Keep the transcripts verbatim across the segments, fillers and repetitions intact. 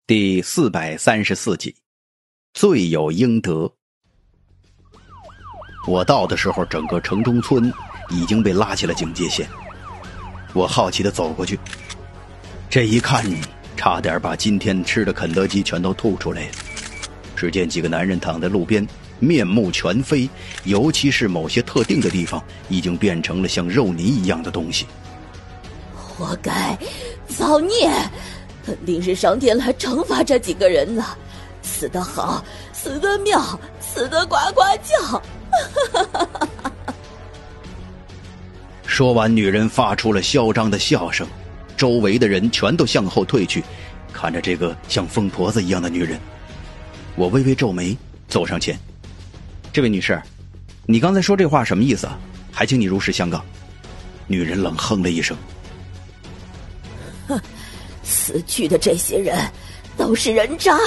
第四百三十四集，罪有应得。我到的时候，整个城中村已经被拉起了警戒线。我好奇地走过去，这一看，差点把今天吃的肯德基全都吐出来了。只见几个男人躺在路边，面目全非，尤其是某些特定的地方，已经变成了像肉泥一样的东西。 活该，造孽！肯定是上天来惩罚这几个人呢，死得好，死得妙，死得呱呱叫。 说完，女人发出了嚣张的笑声，周围的人全都向后退去，看着这个像疯婆子一样的女人。我微微皱眉，走上前：“这位女士，你刚才说这话什么意思啊？还请你如实相告。”女人冷哼了一声：“ 哼。死去的这些人都是人渣。”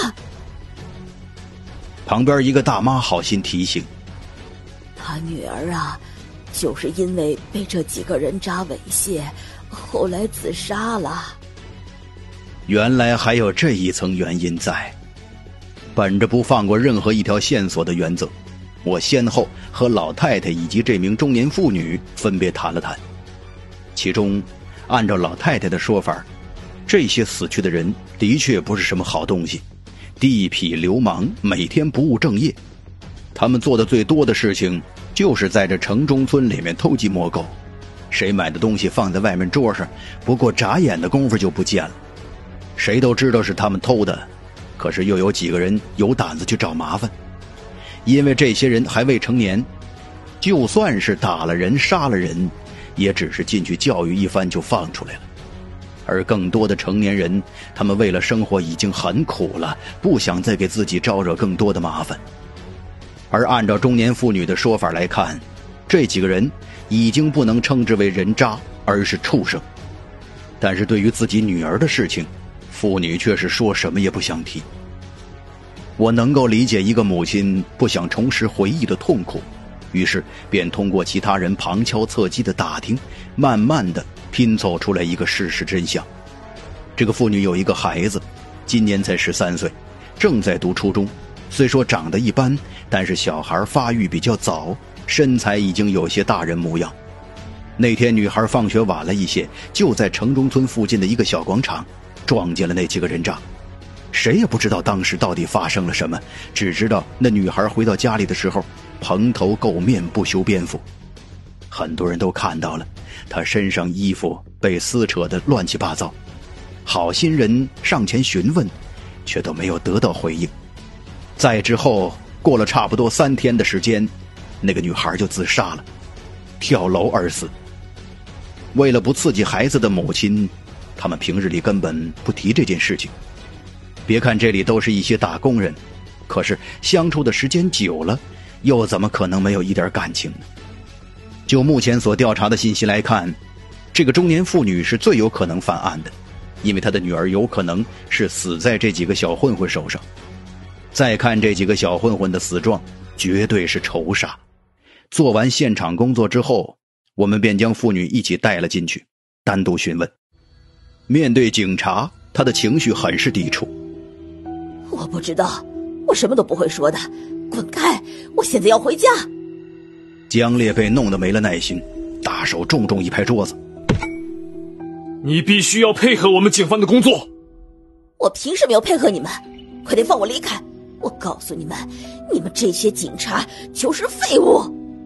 旁边一个大妈好心提醒：“ 他女儿啊，就是因为被这几个人渣猥亵，后来自杀了。” 原来还有这一层原因在。本着不放过任何一条线索的原则，我先后和老太太以及这名中年妇女分别谈了谈。其中，按照老太太的说法，这些死去的人的确不是什么好东西，地痞流氓，每天不务正业。他们做的最多的事情就是在这城中村里面偷鸡摸狗，谁买的东西放在外面桌上，不过眨眼的功夫就不见了。谁都知道是他们偷的，可是又有几个人有胆子去找麻烦？因为这些人还未成年，就算是打了人杀了人，也只是进去教育一番就放出来了。而更多的成年人，他们为了生活已经很苦了，不想再给自己招惹更多的麻烦。而按照中年妇女的说法来看，这几个人已经不能称之为人渣，而是畜生。但是对于自己女儿的事情，妇女却是说什么也不想提。我能够理解一个母亲不想重拾回忆的痛苦，于是便通过其他人旁敲侧击的打听，慢慢的拼凑出来一个事实真相。这个妇女有一个孩子，今年才十三岁，正在读初中。虽说长得一般，但是小孩发育比较早，身材已经有些大人模样。那天女孩放学晚了一些，就在城中村附近的一个小广场撞见了那几个人渣。谁也不知道当时到底发生了什么，只知道那女孩回到家里的时候蓬头垢面，不修边幅。很多人都看到了，她身上衣服被撕扯得乱七八糟。好心人上前询问，却都没有得到回应。再之后，过了差不多三天的时间，那个女孩就自杀了，跳楼而死。为了不刺激孩子的母亲，他们平日里根本不提这件事情。别看这里都是一些打工人，可是相处的时间久了，又怎么可能没有一点感情呢？就目前所调查的信息来看，这个中年妇女是最有可能犯案的，因为她的女儿有可能是死在这几个小混混手上。再看这几个小混混的死状，绝对是仇杀。做完现场工作之后，我们便将妇女一起带了进去，单独询问。面对警察，她的情绪很是抵触。 我不知道，我什么都不会说的，滚开！我现在要回家。 江烈被弄得没了耐心，大手重重一拍桌子：“ 你必须要配合我们警方的工作。” 我凭什么要配合你们？快点放我离开！我告诉你们，你们这些警察就是废物！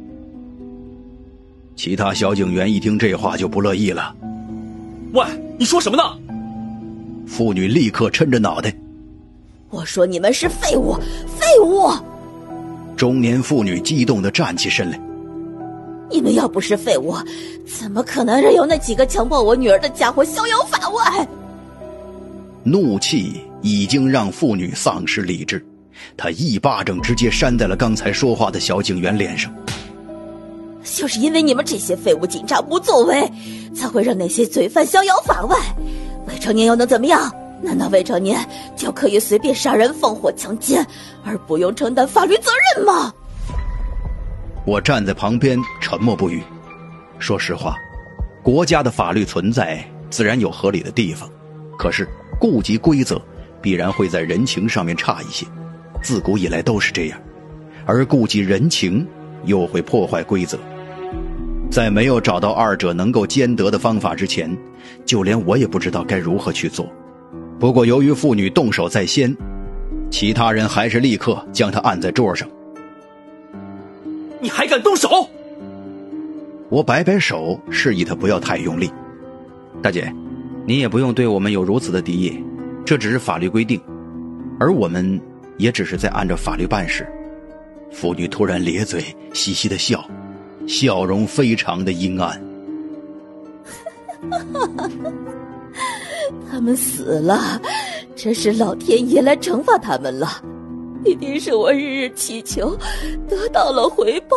其他小警员一听这话就不乐意了：“ 喂，你说什么呢？” 妇女立刻抻着脑袋：“ 我说你们是废物，废物！” 中年妇女激动地站起身来：“ 你们要不是废物，怎么可能任由那几个强暴我女儿的家伙逍遥法外？” 怒气已经让妇女丧失理智，她一巴掌直接扇在了刚才说话的小警员脸上。 就是因为你们这些废物警察不作为，才会让那些罪犯逍遥法外。未成年又能怎么样？难道未成年就可以随便杀人放火强奸，而不用承担法律责任吗？ 我站在旁边沉默不语。说实话，国家的法律存在自然有合理的地方，可是顾及规则， 必然会在人情上面差一些，自古以来都是这样，而顾及人情又会破坏规则。在没有找到二者能够兼得的方法之前，就连我也不知道该如何去做。不过由于妇女动手在先，其他人还是立刻将她按在桌上。 你还敢动手？ 我摆摆手，示意她不要太用力。大姐，你也不用对我们有如此的敌意，这只是法律规定，而我们也只是在按照法律办事。妇女突然咧嘴嘻嘻的笑，笑容非常的阴暗。 他们死了，这是老天爷来惩罚他们了，一定是我日日祈求得到了回报。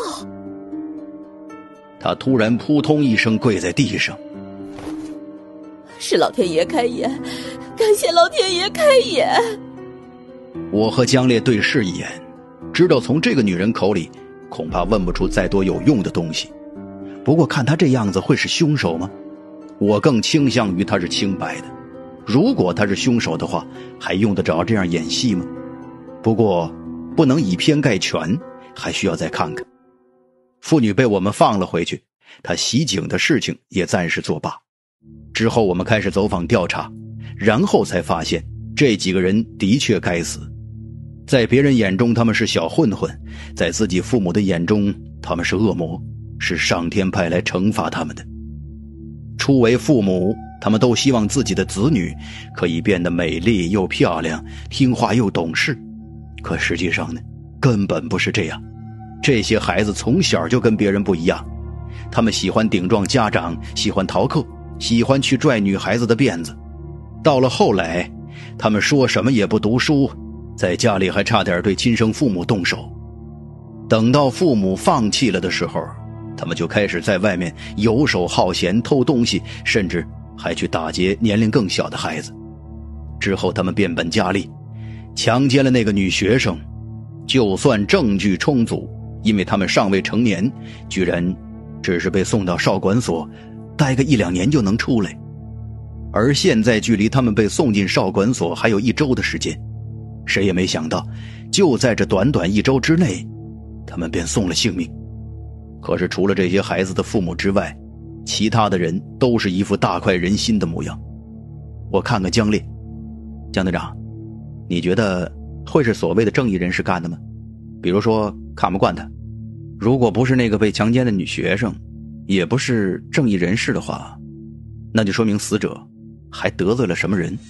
他突然扑通一声跪在地上。 是老天爷开眼，感谢老天爷开眼。 我和江烈对视一眼，知道从这个女人口里恐怕问不出再多有用的东西。不过看她这样子会是凶手吗？我更倾向于她是清白的。如果她是凶手的话，还用得着这样演戏吗？不过不能以偏概全，还需要再看看。妇女被我们放了回去，她袭警的事情也暂时作罢。之后我们开始走访调查，然后才发现这几个人的确该死。在别人眼中他们是小混混，在自己父母的眼中他们是恶魔，是上天派来惩罚他们的。初为父母，他们都希望自己的子女可以变得美丽又漂亮，听话又懂事。可实际上呢，根本不是这样。这些孩子从小就跟别人不一样，他们喜欢顶撞家长，喜欢逃课，喜欢去拽女孩子的辫子。到了后来，他们说什么也不读书，在家里还差点对亲生父母动手。等到父母放弃了的时候，他们就开始在外面游手好闲，偷东西，甚至还去打劫年龄更小的孩子。之后他们变本加厉，强奸了那个女学生，就算证据充足，因为他们尚未成年，居然只是被送到少管所，待个一两年就能出来。而现在距离他们被送进少管所还有一周的时间，谁也没想到，就在这短短一周之内，他们便送了性命。可是除了这些孩子的父母之外，其他的人都是一副大快人心的模样。我看看江烈，江队长，你觉得会是所谓的正义人士干的吗？比如说看不惯他，如果不是那个被强奸的女学生，也不是正义人士的话，那就说明死者还得罪了什么人。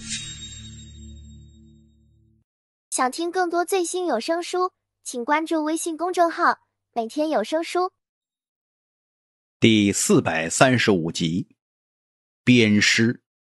想听更多最新有声书，请关注微信公众号每天有声书。 第四百三十五集，鞭尸。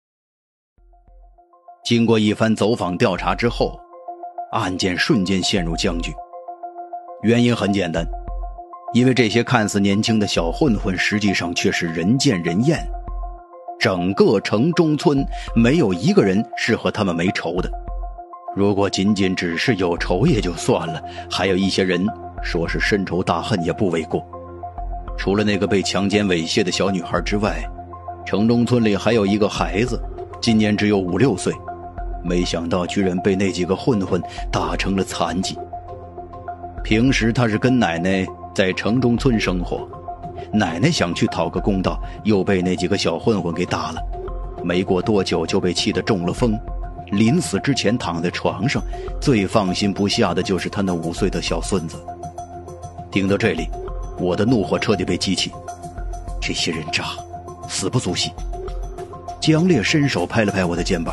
经过一番走访调查之后，案件瞬间陷入僵局。原因很简单，因为这些看似年轻的小混混实际上却是人见人厌。整个城中村没有一个人是和他们没仇的。如果仅仅只是有仇也就算了，还有一些人说是深仇大恨也不为过。除了那个被强奸猥亵的小女孩之外，城中村里还有一个孩子，今年只有五六岁，没想到居然被那几个混混打成了残疾。平时他是跟奶奶在城中村生活，奶奶想去讨个公道，又被那几个小混混给打了，没过多久就被气得中了风，临死之前躺在床上，最放心不下的就是他那五岁的小孙子。听到这里，我的怒火彻底被激起，这些人渣，死不足惜。江烈伸手拍了拍我的肩膀。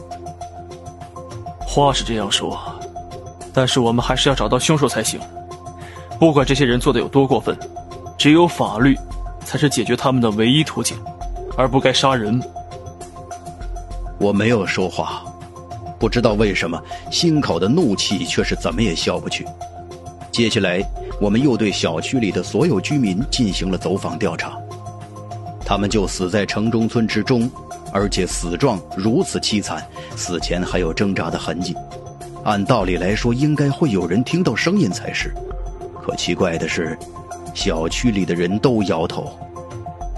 话是这样说，但是我们还是要找到凶手才行。不管这些人做的有多过分，只有法律才是解决他们的唯一途径，而不该杀人。 我没有说话，不知道为什么心口的怒气却是怎么也消不去。接下来我们又对小区里的所有居民进行了走访调查，他们就死在城中村之中，而且死状如此凄惨，死前还有挣扎的痕迹。按道理来说应该会有人听到声音才是，可奇怪的是小区里的人都摇头。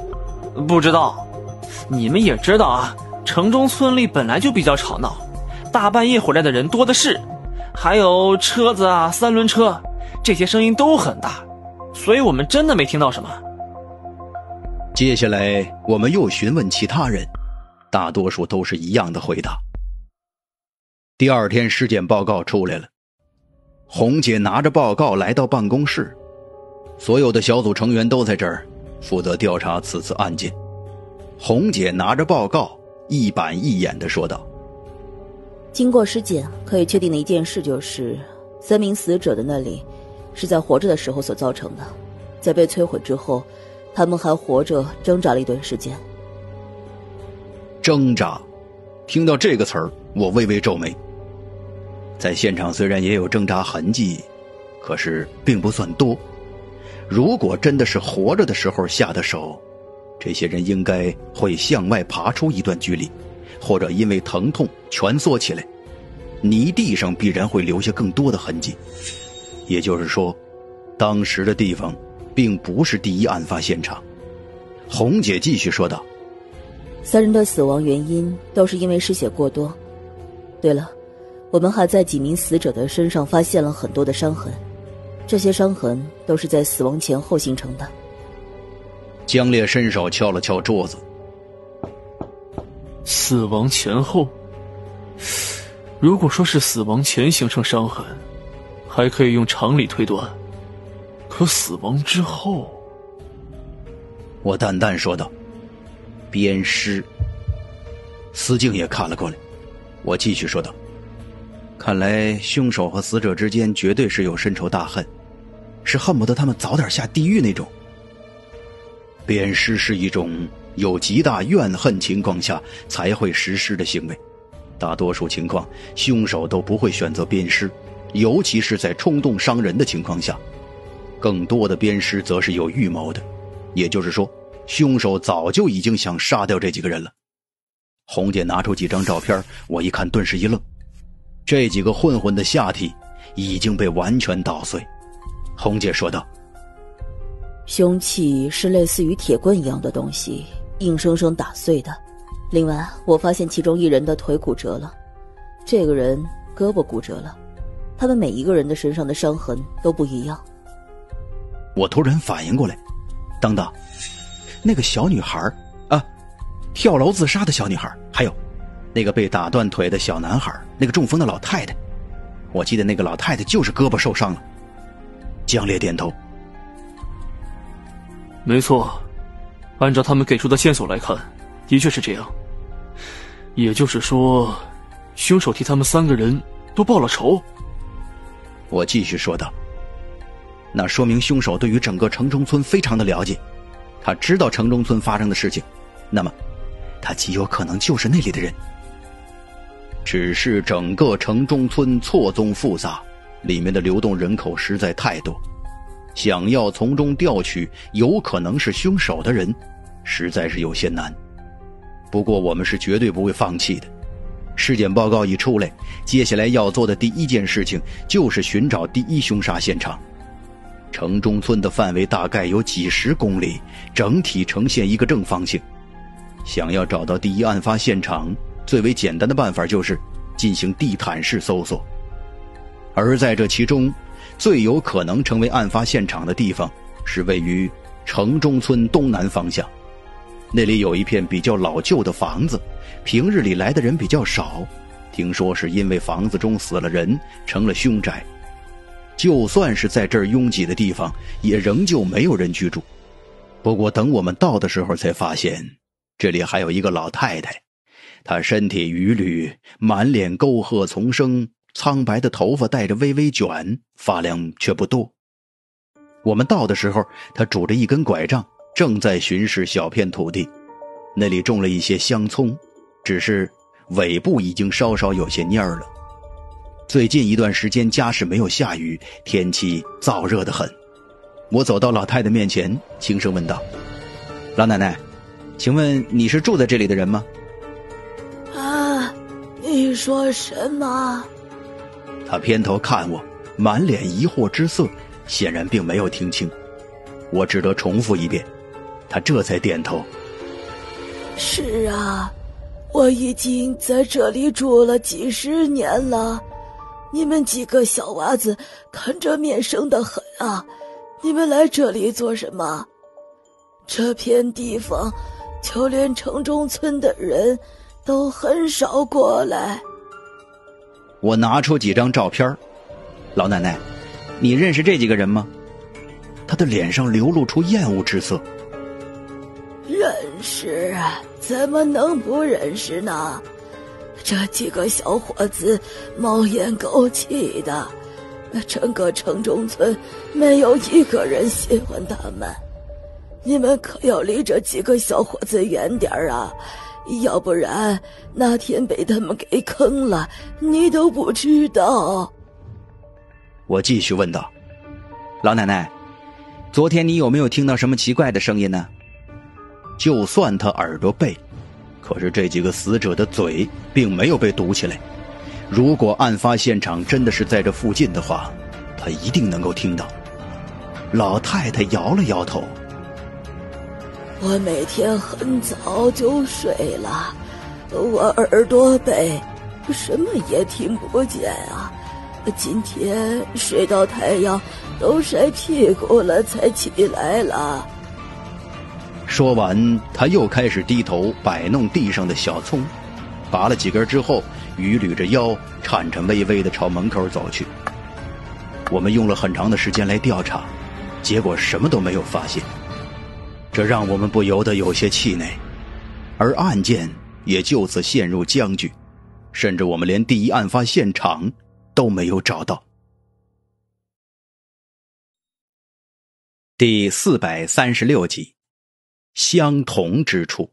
不知道，你们也知道啊，城中村里本来就比较吵闹， 大半夜回来的人多的是，还有车子啊、三轮车，这些声音都很大，所以我们真的没听到什么。 接下来我们又询问其他人，大多数都是一样的回答。第二天尸检报告出来了，红姐拿着报告来到办公室，所有的小组成员都在这儿，负责调查此次案件。红姐拿着报告一板一眼地说道： 经过尸检，可以确定的一件事就是，三名死者的那里是在活着的时候所造成的，在被摧毁之后，他们还活着挣扎了一段时间。 挣扎，听到这个词儿，我微微皱眉。在现场虽然也有挣扎痕迹，可是并不算多。如果真的是活着的时候下的手，这些人应该会向外爬出一段距离，或者因为疼痛蜷缩起来，泥地上必然会留下更多的痕迹。也就是说，当时的地方并不是第一案发现场。红姐继续说道： 三人的死亡原因都是因为失血过多。对了，我们还在几名死者的身上发现了很多的伤痕，这些伤痕都是在死亡前后形成的。 江烈伸手敲了敲桌子。 死亡前后？如果说是死亡前形成伤痕，还可以用常理推断，可死亡之后…… 我淡淡说道：鞭尸。司静也看了过来。我继续说道：看来凶手和死者之间绝对是有深仇大恨，是恨不得他们早点下地狱那种。鞭尸是一种有极大怨恨情况下才会实施的行为，大多数情况凶手都不会选择鞭尸，尤其是在冲动伤人的情况下。更多的鞭尸则是有预谋的，也就是说，凶手早就已经想杀掉这几个人了。红姐拿出几张照片，我一看顿时一愣，这几个混混的下体已经被完全捣碎。红姐说道： 凶器是类似于铁棍一样的东西，硬生生打碎的。另外，我发现其中一人的腿骨折了，这个人胳膊骨折了，他们每一个人的身上的伤痕都不一样。 我突然反应过来，等等，那个小女孩啊，跳楼自杀的小女孩，还有那个被打断腿的小男孩，那个中风的老太太，我记得那个老太太就是胳膊受伤了。江烈点头： 没错，按照他们给出的线索来看，的确是这样。也就是说，凶手替他们三个人都报了仇。 我继续说道：那说明凶手对于整个城中村非常的了解，他知道城中村发生的事情，那么他极有可能就是那里的人。只是整个城中村错综复杂，里面的流动人口实在太多，想要从中调取有可能是凶手的人，实在是有些难。不过我们是绝对不会放弃的。尸检报告一出来，接下来要做的第一件事情就是寻找第一凶杀现场。城中村的范围大概有几十公里，整体呈现一个正方形。想要找到第一案发现场，最为简单的办法就是进行地毯式搜索。而在这其中，最有可能成为案发现场的地方是位于城中村东南方向。那里有一片比较老旧的房子，平日里来的人比较少，听说是因为房子中死了人，成了凶宅。就算是在这儿拥挤的地方，也仍旧没有人居住。不过等我们到的时候才发现，这里还有一个老太太，她身体伛偻，满脸沟壑丛生，苍白的头发带着微微卷，发量却不多。我们到的时候，她拄着一根拐杖，正在巡视小片土地，那里种了一些香葱，只是尾部已经稍稍有些蔫儿了。最近一段时间家是没有下雨，天气燥热得很。我走到老太太面前，轻声问道：老奶奶，请问你是住在这里的人吗？ 啊，你说什么？ 她偏头看我，满脸疑惑之色，显然并没有听清。我只得重复一遍，她这才点头。 是啊， 我已经在这里住了几十年了，你们几个小娃子看着面生得很啊，你们来这里做什么？这片地方就连城中村的人都很少过来。 我拿出几张照片。老奶奶，你认识这几个人吗？他的脸上流露出厌恶之色。 认识啊，怎么能不认识呢？这几个小伙子猫眼狗气的，整个城中村没有一个人喜欢他们。你们可要离这几个小伙子远点啊，要不然哪天被他们给坑了，你都不知道。 我继续问道：老奶奶，昨天你有没有听到什么奇怪的声音呢？就算他耳朵背，可是这几个死者的嘴并没有被堵起来。如果案发现场真的是在这附近的话，他一定能够听到。老太太摇了摇头。 我每天很早就睡了，我耳朵背，什么也听不见啊。今天睡到太阳都晒屁股了才起来了。 说完，他又开始低头摆弄地上的小葱，拔了几根之后，伛捋着腰，颤颤巍巍地朝门口走去。我们用了很长的时间来调查，结果什么都没有发现，这让我们不由得有些气馁，而案件也就此陷入僵局，甚至我们连第一案发现场都没有找到。第四百三十六集，相同之处。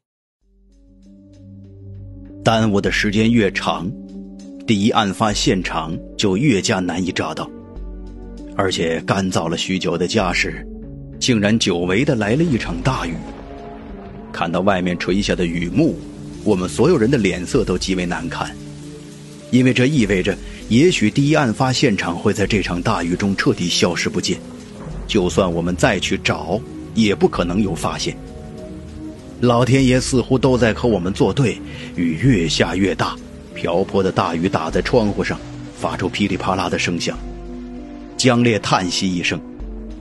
耽误的时间越长，第一案发现场就越加难以找到，而且干燥了许久的家时，竟然久违的来了一场大雨。看到外面垂下的雨幕，我们所有人的脸色都极为难看，因为这意味着也许第一案发现场会在这场大雨中彻底消失不见，就算我们再去找，也不可能有发现。老天爷似乎都在和我们作对，雨越下越大，瓢泼的大雨打在窗户上，发出噼里啪啦的声响。江烈叹息一声，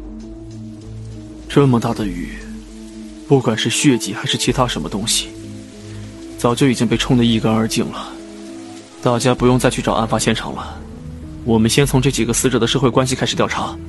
这么大的雨，不管是血迹还是其他什么东西，早就已经被冲得一干二净了。大家不用再去找案发现场了，我们先从这几个死者的社会关系开始调查。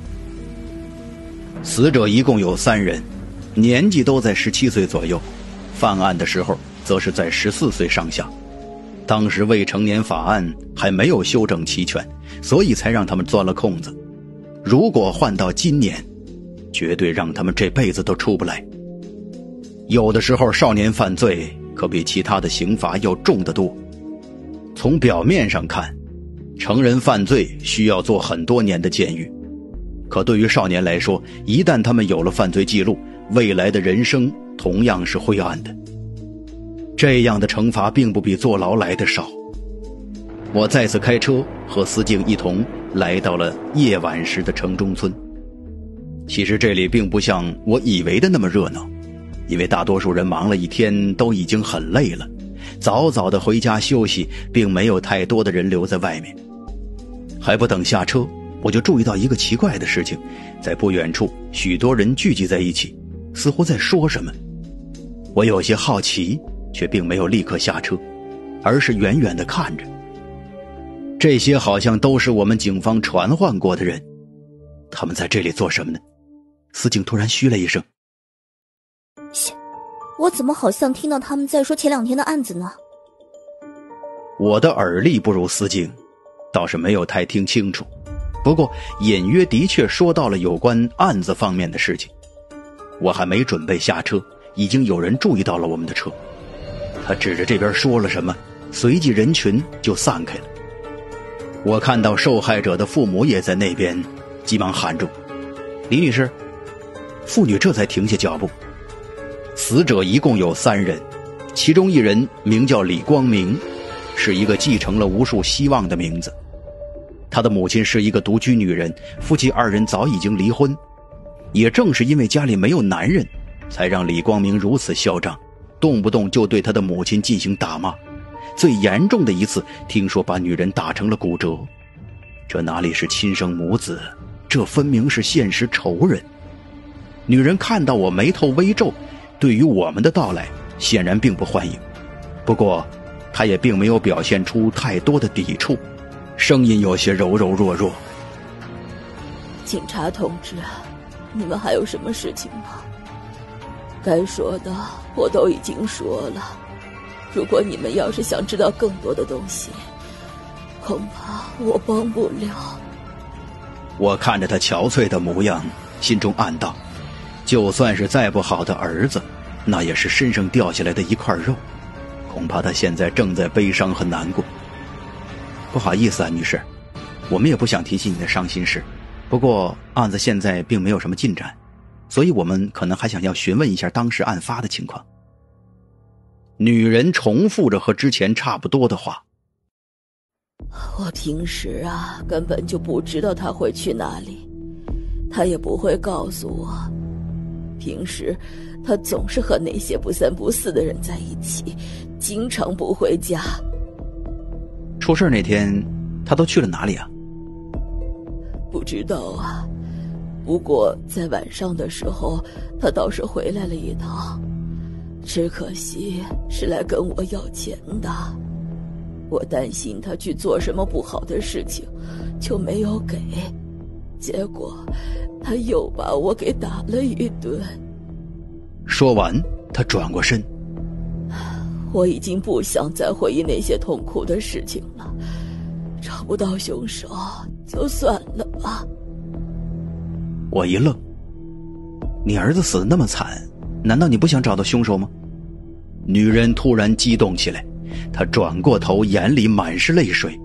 死者一共有三人，年纪都在十七岁左右，犯案的时候则是在十四岁上下。当时未成年法案还没有修正齐全，所以才让他们钻了空子。如果换到今年，绝对让他们这辈子都出不来。有的时候少年犯罪可比其他的刑罚要重得多。从表面上看，成人犯罪需要坐很多年的监狱，可对于少年来说，一旦他们有了犯罪记录，未来的人生同样是灰暗的。这样的惩罚并不比坐牢来的少。我再次开车和司机一同来到了夜晚时的城中村。其实这里并不像我以为的那么热闹，因为大多数人忙了一天都已经很累了，早早的回家休息，并没有太多的人留在外面。还不等下车，我就注意到一个奇怪的事情，在不远处许多人聚集在一起，似乎在说什么。我有些好奇，却并没有立刻下车，而是远远地看着。这些好像都是我们警方传唤过的人，他们在这里做什么呢？司警突然嘘了一声。 我怎么好像听到他们在说前两天的案子呢？ 我的耳力不如司警，倒是没有太听清楚，不过隐约的确说到了有关案子方面的事情。我还没准备下车，已经有人注意到了我们的车。他指着这边说了什么，随即人群就散开了。我看到受害者的父母也在那边，急忙喊住：“李女士！”妇女这才停下脚步。死者一共有三人，其中一人名叫李光明，是一个继承了无数希望的名字。他的母亲是一个独居女人，夫妻二人早已经离婚。也正是因为家里没有男人，才让李光明如此嚣张。李光明的父亲则是一个有着丰富家庭背景的人， 动不动就对他的母亲进行打骂，最严重的一次听说把女人打成了骨折。这哪里是亲生母子，这分明是现实仇人。女人看到我眉头微皱，对于我们的到来显然并不欢迎，不过她也并没有表现出太多的抵触，声音有些柔柔弱弱。 警察同志，你们还有什么事情吗？该说的我都已经说了，如果你们要是想知道更多的东西，恐怕我帮不了。 我看着他憔悴的模样，心中暗道，就算是再不好的儿子，那也是身上掉下来的一块肉，恐怕他现在正在悲伤和难过。不好意思啊，女士，我们也不想提起你的伤心事，不过案子现在并没有什么进展，所以我们可能还想要询问一下当时案发的情况。女人重复着和之前差不多的话。 我平时啊，根本就不知道他会去哪里，他也不会告诉我。平时他总是和那些不三不四的人在一起，经常不回家。 出事那天他都去了哪里啊？ 不知道啊，不过在晚上的时候他倒是回来了一趟，只可惜是来跟我要钱的。我担心他去做什么不好的事情，就没有给，结果他又把我给打了一顿。 说完他转过身。 我已经不想再回忆那些痛苦的事情了，找不到凶手就算了吧。 我一愣，你儿子死得那么惨，难道你不想找到凶手吗？女人突然激动起来，她转过头，眼里满是泪水。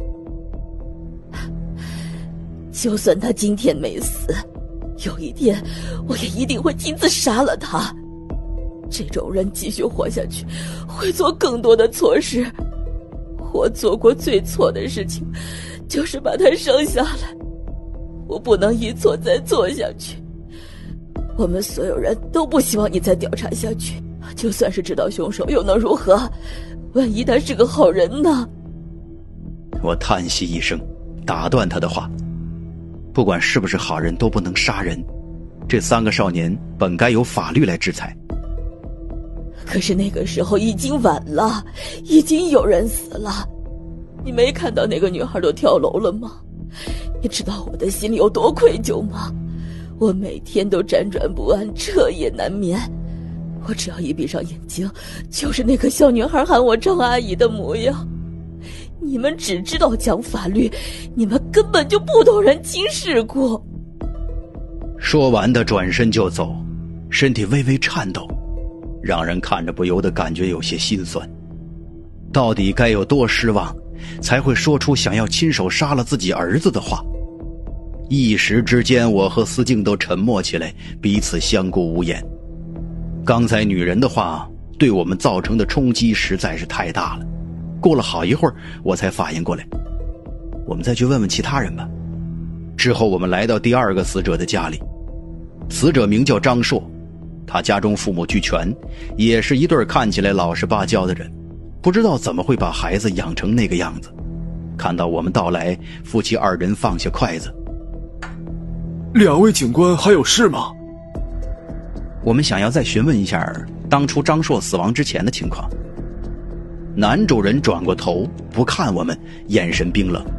就算他今天没死，有一天我也一定会亲自杀了他。这种人继续活下去，会做更多的错事。我做过最错的事情，就是把他生下来。我不能一错再错下去。我们所有人都不希望你再调查下去，就算是知道凶手又能如何？万一他是个好人呢？ 我叹息一声，打断他的话。不管是不是好人都不能杀人，这三个少年本该由法律来制裁。 可是那个时候已经晚了，已经有人死了。你没看到那个女孩都跳楼了吗？你知道我的心里有多愧疚吗？我每天都辗转不安，彻夜难眠。我只要一闭上眼睛，就是那个小女孩喊我张阿姨的模样。你们只知道讲法律，你们根本就不懂人情世故。 说完的转身就走，身体微微颤抖，让人看着不由得感觉有些心酸。到底该有多失望，才会说出想要亲手杀了自己儿子的话？一时之间，我和思静都沉默起来，彼此相顾无言。刚才女人的话对我们造成的冲击实在是太大了。过了好一会儿，我才反应过来，我们再去问问其他人吧。之后我们来到第二个死者的家里，死者名叫张硕，他家中父母俱全，也是一对看起来老实巴交的人，不知道怎么会把孩子养成那个样子。看到我们到来，夫妻二人放下筷子。 两位警官还有事吗？ 我们想要再询问一下当初张硕死亡之前的情况。男主人转过头不看我们，眼神冰冷。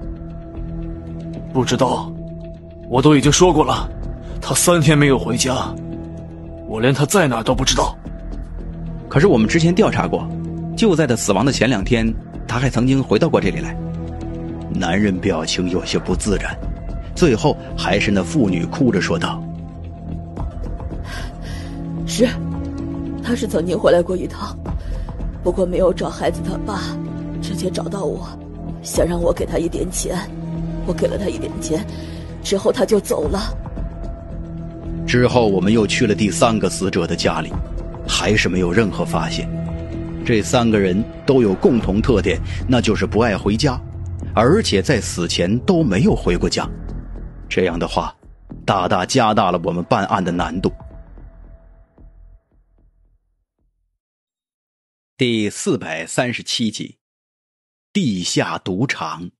不知道，我都已经说过了，他三天没有回家，我连他在哪儿都不知道。 可是我们之前调查过，就在他死亡的前两天，他还曾经回到过这里来。男人表情有些不自然，最后还是那妇女哭着说道： 是，他是曾经回来过一趟，不过没有找孩子他爸，直接找到我，想让我给他一点钱。我给了他一点钱，之后他就走了。 之后我们又去了第三个死者的家里，还是没有任何发现。这三个人都有共同特点，那就是不爱回家，而且在死前都没有回过家。这样的话，大大加大了我们办案的难度。 第四百三十七集，地下赌场。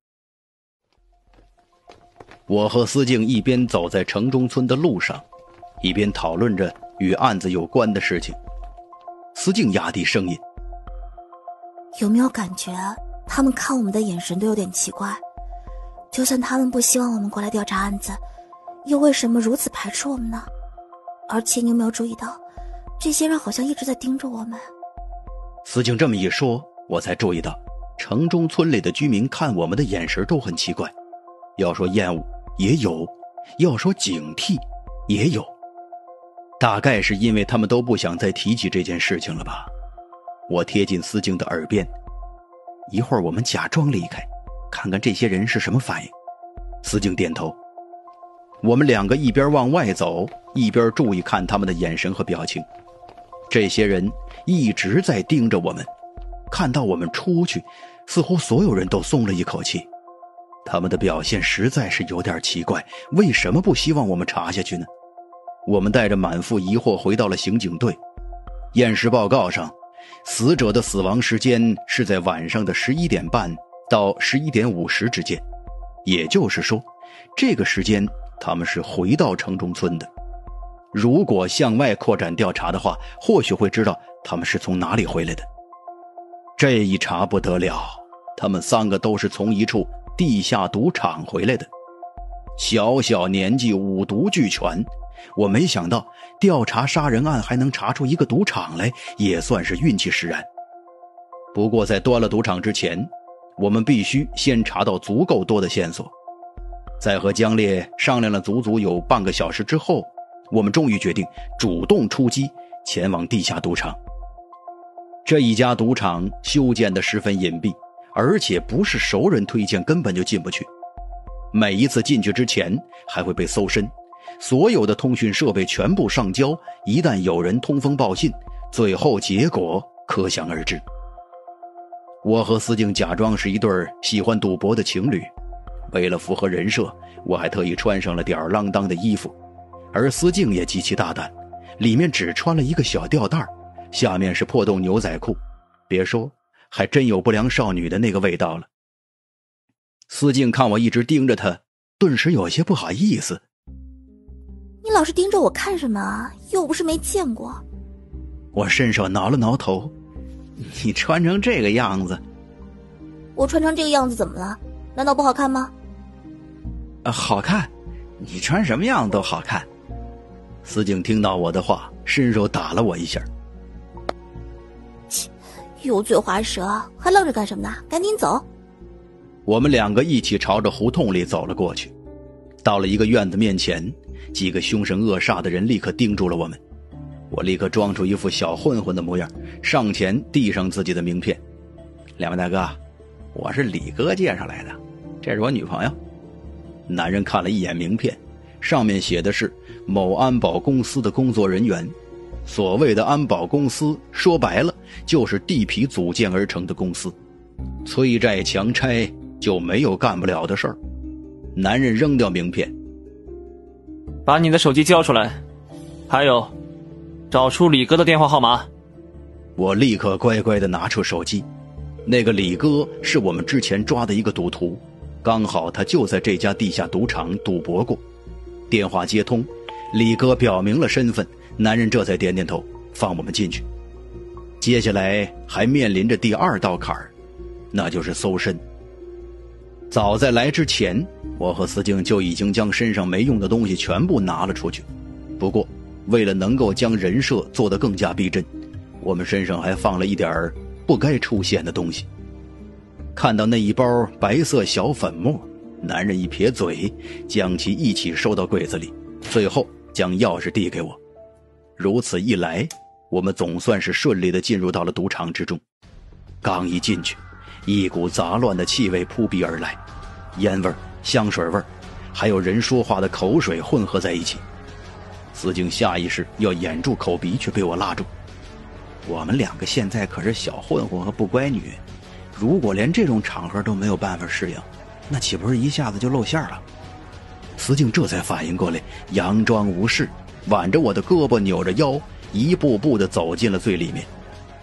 我和司静一边走在城中村的路上，一边讨论着与案子有关的事情。司静压低声音： 有没有感觉他们看我们的眼神都有点奇怪？就算他们不希望我们过来调查案子，又为什么如此排斥我们呢？而且你有没有注意到，这些人好像一直在盯着我们。 司静这么一说，我才注意到城中村里的居民看我们的眼神都很奇怪，要说厌恶也有，要说警惕也有。大概是因为他们都不想再提起这件事情了吧。我贴近司静的耳边，一会儿我们假装离开，看看这些人是什么反应。司静点头。我们两个一边往外走，一边注意看他们的眼神和表情。这些人一直在盯着我们，看到我们出去，似乎所有人都松了一口气。他们的表现实在是有点奇怪，为什么不希望我们查下去呢？我们带着满腹疑惑回到了刑警队。验尸报告上，死者的死亡时间是在晚上的十一点半到十一点五十之间，也就是说，这个时间他们是回到城中村的。如果向外扩展调查的话，或许会知道他们是从哪里回来的。这一查不得了，他们三个都是从一处地下赌场回来的。小小年纪五毒俱全，我没想到调查杀人案还能查出一个赌场来，也算是运气使然。不过在端了赌场之前，我们必须先查到足够多的线索。在和江烈商量了足足有半个小时之后，我们终于决定主动出击，前往地下赌场。这一家赌场修建得十分隐蔽，而且不是熟人推荐根本就进不去。每一次进去之前还会被搜身，所有的通讯设备全部上交，一旦有人通风报信，最后结果可想而知。我和司静假装是一对喜欢赌博的情侣，为了符合人设，我还特意穿上了吊儿郎当的衣服。而司静也极其大胆，里面只穿了一个小吊带，下面是破洞牛仔裤，别说，还真有不良少女的那个味道了。司静看我一直盯着她，顿时有些不好意思。 你老是盯着我看什么？又不是没见过。 我伸手挠了挠头，你穿成这个样子。 我穿成这个样子怎么了？难道不好看吗？ 啊，好看，你穿什么样都好看。司静听到我的话，伸手打了我一下。 切，油嘴滑舌，还愣着干什么呢？赶紧走。 我们两个一起朝着胡同里走了过去。到了一个院子面前，几个凶神恶煞的人立刻盯住了我们。我立刻装出一副小混混的模样，上前递上自己的名片。两位大哥，我是李哥介绍来的，这是我女朋友。男人看了一眼名片，上面写的是某安保公司的工作人员。所谓的安保公司，说白了就是地痞组建而成的公司，催债强拆就没有干不了的事儿。男人扔掉名片， 把你的手机交出来，还有找出李哥的电话号码。 我立刻乖乖地拿出手机。那个李哥是我们之前抓的一个赌徒，刚好他就在这家地下赌场赌博过。电话接通，李哥表明了身份，男人这才点点头，放我们进去。接下来还面临着第二道坎儿，那就是搜身。早在来之前，我和司静就已经将身上没用的东西全部拿了出去。不过为了能够将人设做得更加逼真，我们身上还放了一点不该出现的东西。看到那一包白色小粉末，男人一撇嘴，将其一起收到柜子里，最后将钥匙递给我。如此一来，我们总算是顺利地进入到了赌场之中。刚一进去，一股杂乱的气味扑鼻而来，烟味、香水味，还有人说话的口水混合在一起。司静下意识要掩住口鼻，却被我拉住。我们两个现在可是小混混和不乖女，如果连这种场合都没有办法适应，那岂不是一下子就露馅了？司静这才反应过来，佯装无事，挽着我的胳膊，扭着腰，一步步地走进了最里面。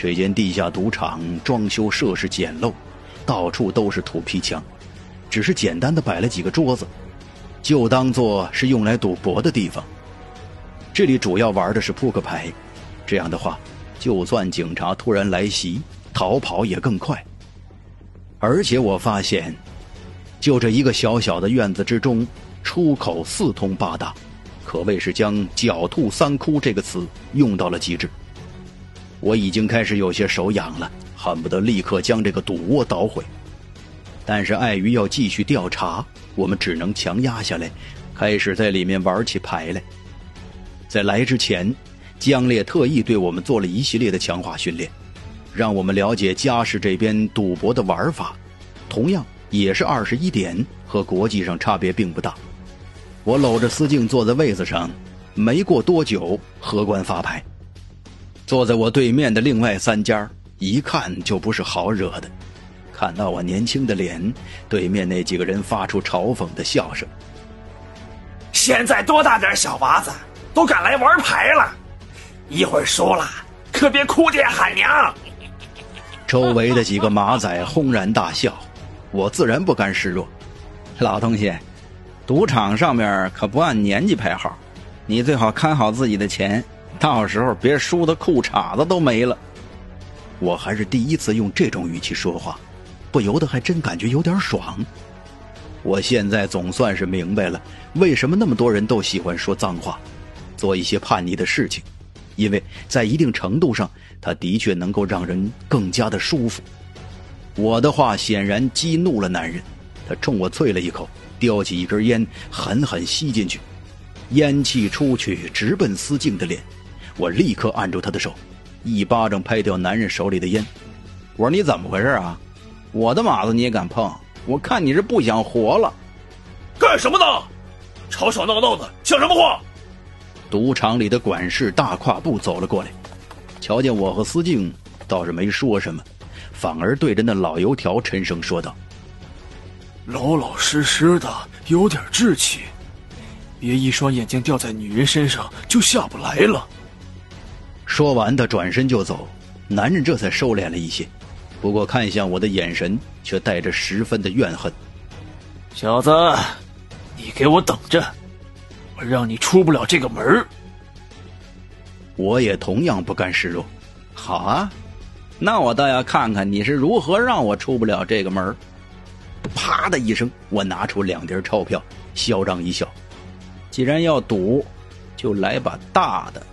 这间地下赌场装修设施简陋，到处都是土坯墙，只是简单的摆了几个桌子，就当作是用来赌博的地方。这里主要玩的是扑克牌，这样的话，就算警察突然来袭，逃跑也更快。而且我发现，就这一个小小的院子之中，出口四通八达，可谓是将狡兔三窟这个词用到了极致。我已经开始有些手痒了，恨不得立刻将这个赌窝捣毁。但是碍于要继续调查，我们只能强压下来，开始在里面玩起牌来。在来之前，江烈特意对我们做了一系列的强化训练，让我们了解家市这边赌博的玩法，同样也是二十一点，和国际上差别并不大。我搂着司静坐在位子上，没过多久，荷官发牌。坐在我对面的另外三家，一看就不是好惹的。看到我年轻的脸，对面那几个人发出嘲讽的笑声。 现在多大点小娃子都敢来玩牌了，一会儿输了可别哭爹喊娘。 周围的几个马仔轰然大笑，我自然不甘示弱。 老东西，赌场上面可不按年纪排号，你最好看好自己的钱，到时候别输的裤衩子都没了。 我还是第一次用这种语气说话，不由得还真感觉有点爽。我现在总算是明白了，为什么那么多人都喜欢说脏话，做一些叛逆的事情，因为在一定程度上，它的确能够让人更加的舒服。我的话显然激怒了男人，他冲我啐了一口，叼起一根烟，狠狠吸进去，烟气出去，直奔司静的脸。我立刻按住他的手，一巴掌拍掉男人手里的烟。 我说你怎么回事啊？我的马子你也敢碰？我看你是不想活了。 干什么呢？吵吵闹闹的，像什么话？ 赌场里的管事大跨步走了过来，瞧见我和司静，倒是没说什么，反而对着那老油条沉声说道： 老老实实的，有点志气，别一双眼睛掉在女人身上就下不来了。 说完他转身就走，男人这才收敛了一些，不过看向我的眼神却带着十分的怨恨。 小子，你给我等着，我让你出不了这个门。 我也同样不甘示弱。 好啊，那我倒要看看你是如何让我出不了这个门。 啪的一声，我拿出两叠钞票，嚣张一笑。 既然要赌，就来把大的。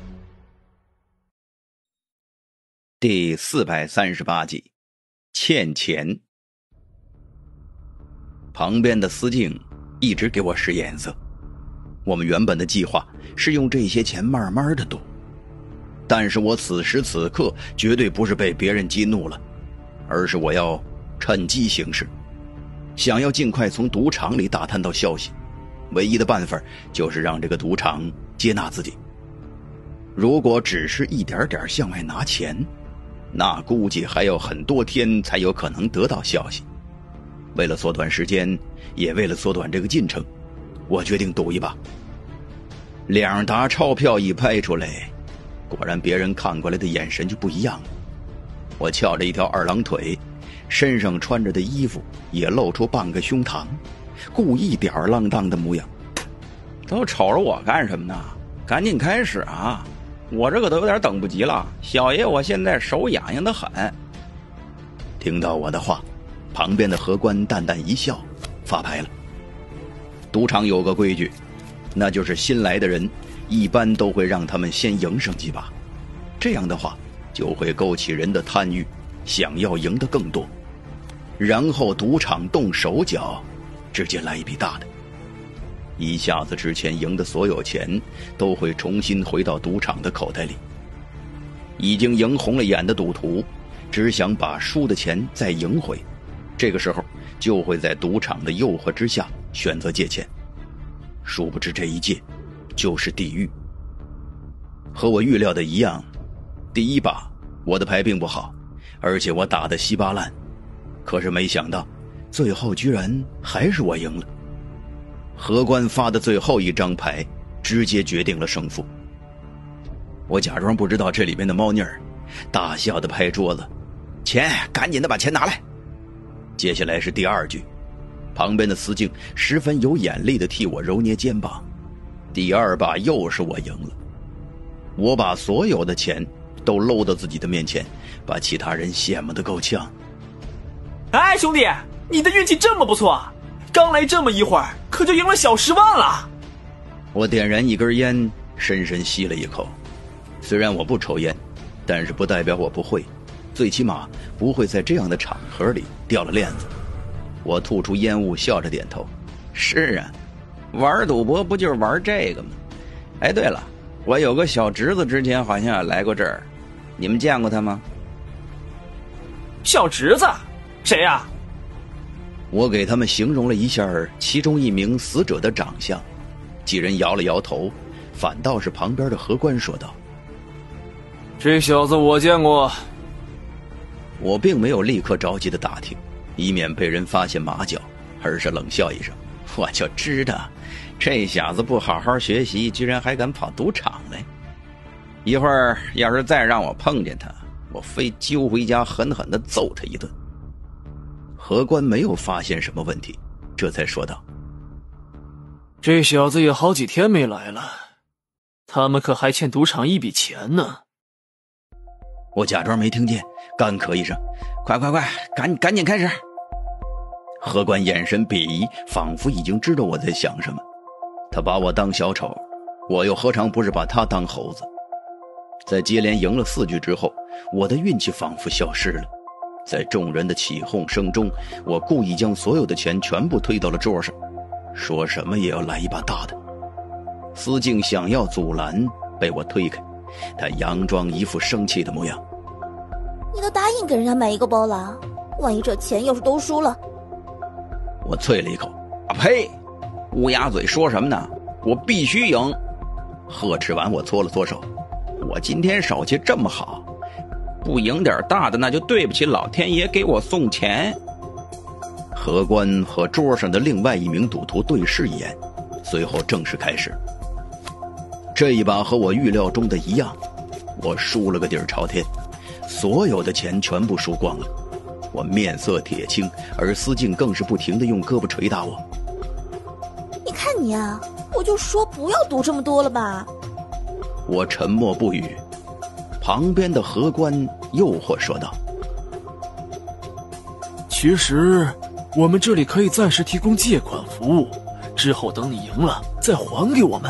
第四百三十八集，欠钱。旁边的司静一直给我使眼色。我们原本的计划是用这些钱慢慢的赌，但是我此时此刻绝对不是被别人激怒了，而是我要趁机行事，想要尽快从赌场里打探到消息。唯一的办法就是让这个赌场接纳自己。如果只是一点点向外拿钱，那估计还有很多天才有可能得到消息。为了缩短时间，也为了缩短这个进程，我决定赌一把。两沓钞票一拍出来，果然别人看过来的眼神就不一样了。我翘着一条二郎腿，身上穿着的衣服也露出半个胸膛，故意吊儿郎当的模样。 都瞅着我干什么呢？赶紧开始啊！我这个都有点等不及了，小爷我现在手痒痒的很。 听到我的话，旁边的荷官淡淡一笑，发牌了。赌场有个规矩，那就是新来的人一般都会让他们先赢上几把，这样的话就会勾起人的贪欲，想要赢得更多，然后赌场动手脚，直接来一笔大的。一下子之前赢的所有钱都会重新回到赌场的口袋里。已经赢红了眼的赌徒只想把输的钱再赢回，这个时候就会在赌场的诱惑之下选择借钱。殊不知这一借就是地狱。和我预料的一样，第一把我的牌并不好，而且我打得稀巴烂，可是没想到最后居然还是我赢了。荷官发的最后一张牌直接决定了胜负。我假装不知道这里边的猫腻儿， 大笑的拍桌子：“钱，赶紧的把钱拿来！”接下来是第二句，旁边的司静十分有眼力的替我揉捏肩膀。第二把又是我赢了，我把所有的钱都搂到自己的面前，把其他人羡慕的够呛。 哎，兄弟，你的运气这么不错，刚来这么一会儿，可就赢了小十万了。 我点燃一根烟，深深吸了一口。虽然我不抽烟，但是不代表我不会，最起码不会在这样的场合里掉了链子。我吐出烟雾，笑着点头。是啊，玩赌博不就是玩这个吗？哎，对了，我有个小侄子之前好像也来过这儿，你们见过他吗？ 小侄子？谁呀、啊？ 我给他们形容了一下其中一名死者的长相，几人摇了摇头，反倒是旁边的荷官说道：“ 这小子我见过。” 我并没有立刻着急的打听，以免被人发现马脚，而是冷笑一声：“我就知道，这小子不好好学习，居然还敢跑赌场来。一会儿要是再让我碰见他，我非揪回家狠狠地揍他一顿。”荷官没有发现什么问题，这才说道：“ 这小子也好几天没来了，他们可还欠赌场一笔钱呢。” 我假装没听见，干咳一声：“快快快，赶赶紧开始！”荷官眼神鄙夷，仿佛已经知道我在想什么。他把我当小丑，我又何尝不是把他当猴子？在接连赢了四局之后，我的运气仿佛消失了。在众人的起哄声中，我故意将所有的钱全部推到了桌上，说什么也要来一把大的。司静想要阻拦，被我推开，他佯装一副生气的模样：“ 你都答应给人家买一个包了，万一这钱要是都输了？” 我啐了一口：“啊呸！乌鸦嘴说什么呢？我必须赢！”呵斥完，我搓了搓手：“我今天手气这么好，不赢点大的，那就对不起老天爷给我送钱。”荷官和桌上的另外一名赌徒对视一眼，随后正式开始。这一把和我预料中的一样，我输了个底儿朝天，所有的钱全部输光了。我面色铁青，而司静更是不停地用胳膊捶打我。 “你看你啊，我就说不要赌这么多了吧。” 我沉默不语。旁边的荷官诱惑说道：“ 其实我们这里可以暂时提供借款服务，之后等你赢了再还给我们。”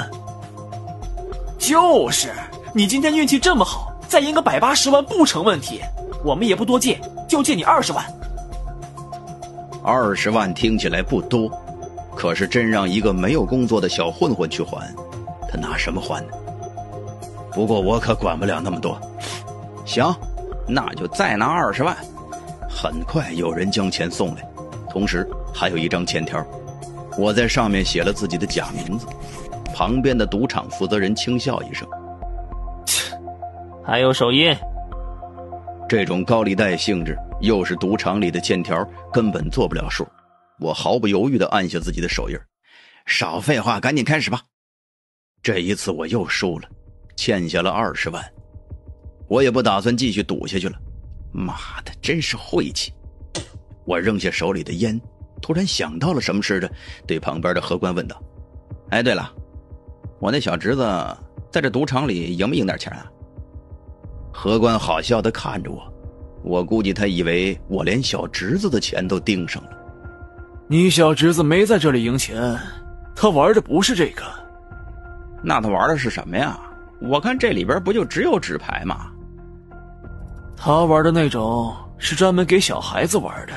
就是，你今天运气这么好，再赢个百八十万不成问题。我们也不多借，就借你二十万。 二十万听起来不多，可是真让一个没有工作的小混混去还，他拿什么还呢？不过我可管不了那么多。行，那就再拿二十万。很快有人将钱送来，同时还有一张欠条，我在上面写了自己的假名字。旁边的赌场负责人轻笑一声：“ 切，还有手印。” 这种高利贷性质，又是赌场里的欠条，根本做不了数。我毫不犹豫地按下自己的手印。少废话，赶紧开始吧。这一次我又输了，欠下了二十万。我也不打算继续赌下去了。妈的，真是晦气！我扔下手里的烟，突然想到了什么似的，对旁边的荷官问道：“哎，对了，我那小侄子在这赌场里赢没赢点钱啊？”荷官好笑地看着我，我估计他以为我连小侄子的钱都盯上了。 “你小侄子没在这里赢钱，他玩的不是这个。”“ 那他玩的是什么呀？我看这里边不就只有纸牌吗？”“ 他玩的那种是专门给小孩子玩的。”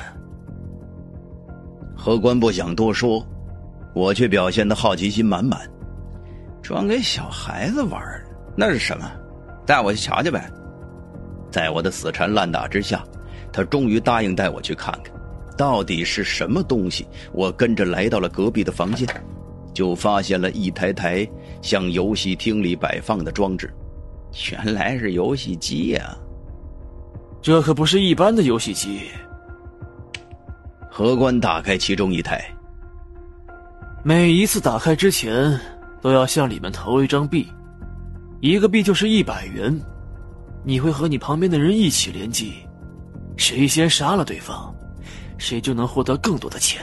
荷官不想多说，我却表现得好奇心满满。专给小孩子玩，那是什么？带我去瞧瞧呗。在我的死缠烂打之下，他终于答应带我去看看，到底是什么东西。我跟着来到了隔壁的房间，就发现了一台台像游戏厅里摆放的装置，原来是游戏机呀、啊！ 这可不是一般的游戏机。 荷官打开其中一台， 每一次打开之前都要向里面投一张币，一个币就是一百元。 你会和你旁边的人一起联机，谁先杀了对方，谁就能获得更多的钱。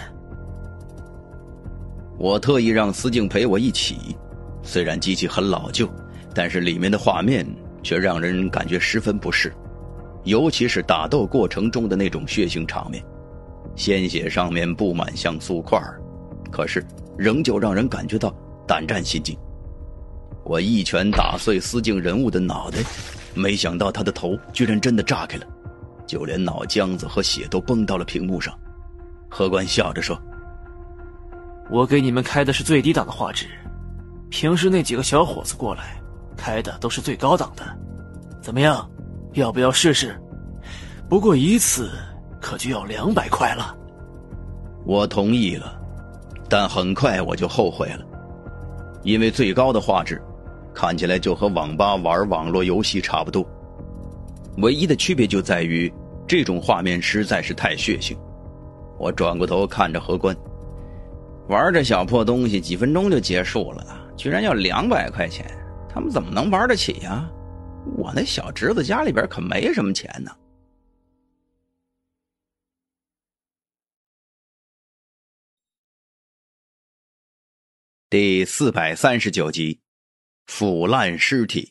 我特意让司静陪我一起，虽然机器很老旧，但是里面的画面却让人感觉十分不适，尤其是打斗过程中的那种血腥场面，鲜血上面布满像素块，可是仍旧让人感觉到胆战心惊。我一拳打碎司静人物的脑袋，没想到他的头居然真的炸开了，就连脑浆子和血都崩到了屏幕上。荷官笑着说， 我给你们开的是最低档的画质，平时那几个小伙子过来开的都是最高档的，怎么样，要不要试试？不过一次可就要两百块了。 我同意了，但很快我就后悔了，因为最高的画质看起来就和网吧玩网络游戏差不多，唯一的区别就在于这种画面实在是太血腥。我转过头看着荷官，玩这小破东西几分钟就结束了，居然要两百块钱，他们怎么能玩得起呀？我那小侄子家里边可没什么钱呢。第四百三十九集，腐烂尸体。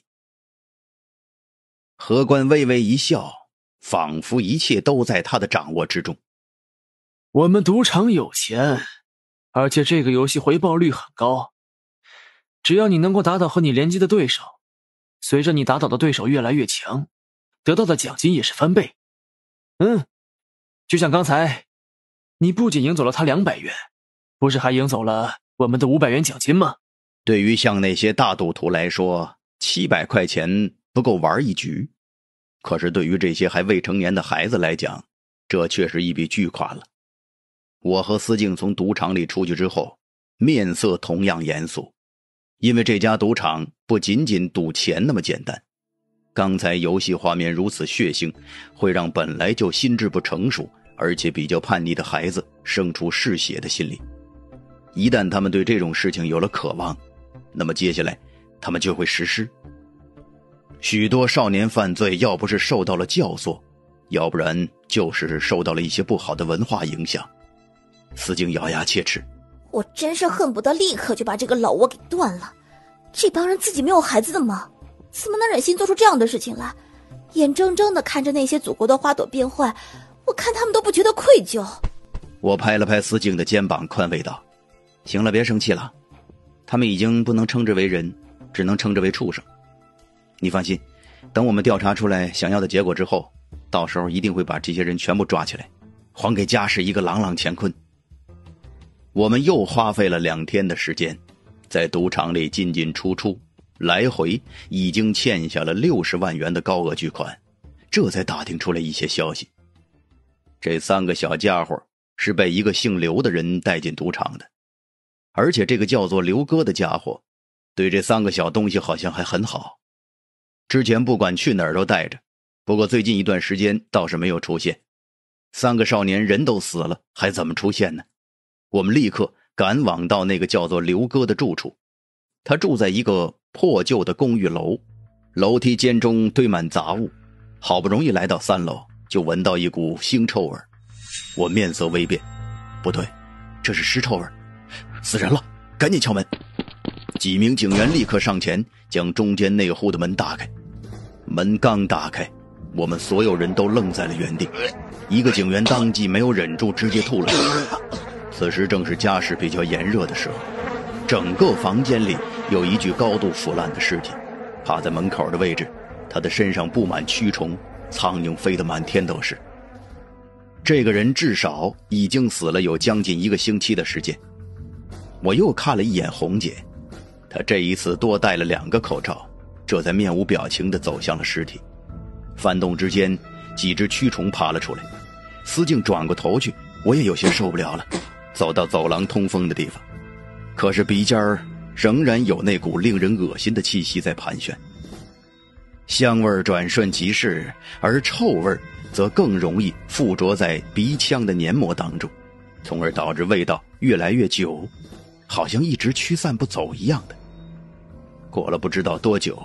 荷官微微一笑，仿佛一切都在他的掌握之中。 我们赌场有钱，而且这个游戏回报率很高，只要你能够打倒和你联机的对手，随着你打倒的对手越来越强，得到的奖金也是翻倍。嗯，就像刚才，你不仅赢走了他两百元，不是还赢走了我们的五百元奖金吗？ 对于像那些大赌徒来说，七百块钱不够玩一局，可是对于这些还未成年的孩子来讲，这却是一笔巨款了。我和司静从赌场里出去之后，面色同样严肃，因为这家赌场不仅仅赌钱那么简单。刚才游戏画面如此血腥，会让本来就心智不成熟而且比较叛逆的孩子生出嗜血的心理。一旦他们对这种事情有了渴望，那么接下来他们就会实施。许多少年犯罪要不是受到了教唆，要不然就是受到了一些不好的文化影响。司静咬牙切齿， 我真是恨不得立刻就把这个老窝给断了。这帮人自己没有孩子的吗？怎么能忍心做出这样的事情来？眼睁睁地看着那些祖国的花朵变坏，我看他们都不觉得愧疚。 我拍了拍司静的肩膀，宽慰道，行了，别生气了，他们已经不能称之为人，只能称之为畜生。你放心，等我们调查出来想要的结果之后，到时候一定会把这些人全部抓起来，还给家世一个朗朗乾坤。我们又花费了两天的时间，在赌场里进进出出，来回已经欠下了六十万元的高额巨款，这才打听出来一些消息。这三个小家伙是被一个姓刘的人带进赌场的，而且这个叫做刘哥的家伙对这三个小东西好像还很好，之前不管去哪儿都带着，不过最近一段时间倒是没有出现。三个少年人都死了，还怎么出现呢？我们立刻赶往到那个叫做刘哥的住处。他住在一个破旧的公寓楼，楼梯间中堆满杂物，好不容易来到三楼，就闻到一股腥臭味。我面色微变，不对，这是尸臭味，死人了，赶紧敲门。几名警员立刻上前，将中间内户的门打开。门刚打开，我们所有人都愣在了原地，一个警员当即没有忍住，直接吐了出来。此时正是家事比较炎热的时候，整个房间里有一具高度腐烂的尸体，趴在门口的位置，他的身上布满蛆虫，苍蝇飞得满天都是。这个人至少已经死了有将近一个星期的时间。我又看了一眼红姐，她这一次多戴了两个口罩，这才面无表情地走向了尸体。翻动之间，几只蛆虫爬了出来。司静转过头去，我也有些受不了了，走到走廊通风的地方，可是鼻尖儿仍然有那股令人恶心的气息在盘旋。香味转瞬即逝，而臭味则更容易附着在鼻腔的黏膜当中，从而导致味道越来越久，好像一直驱散不走一样的。过了不知道多久，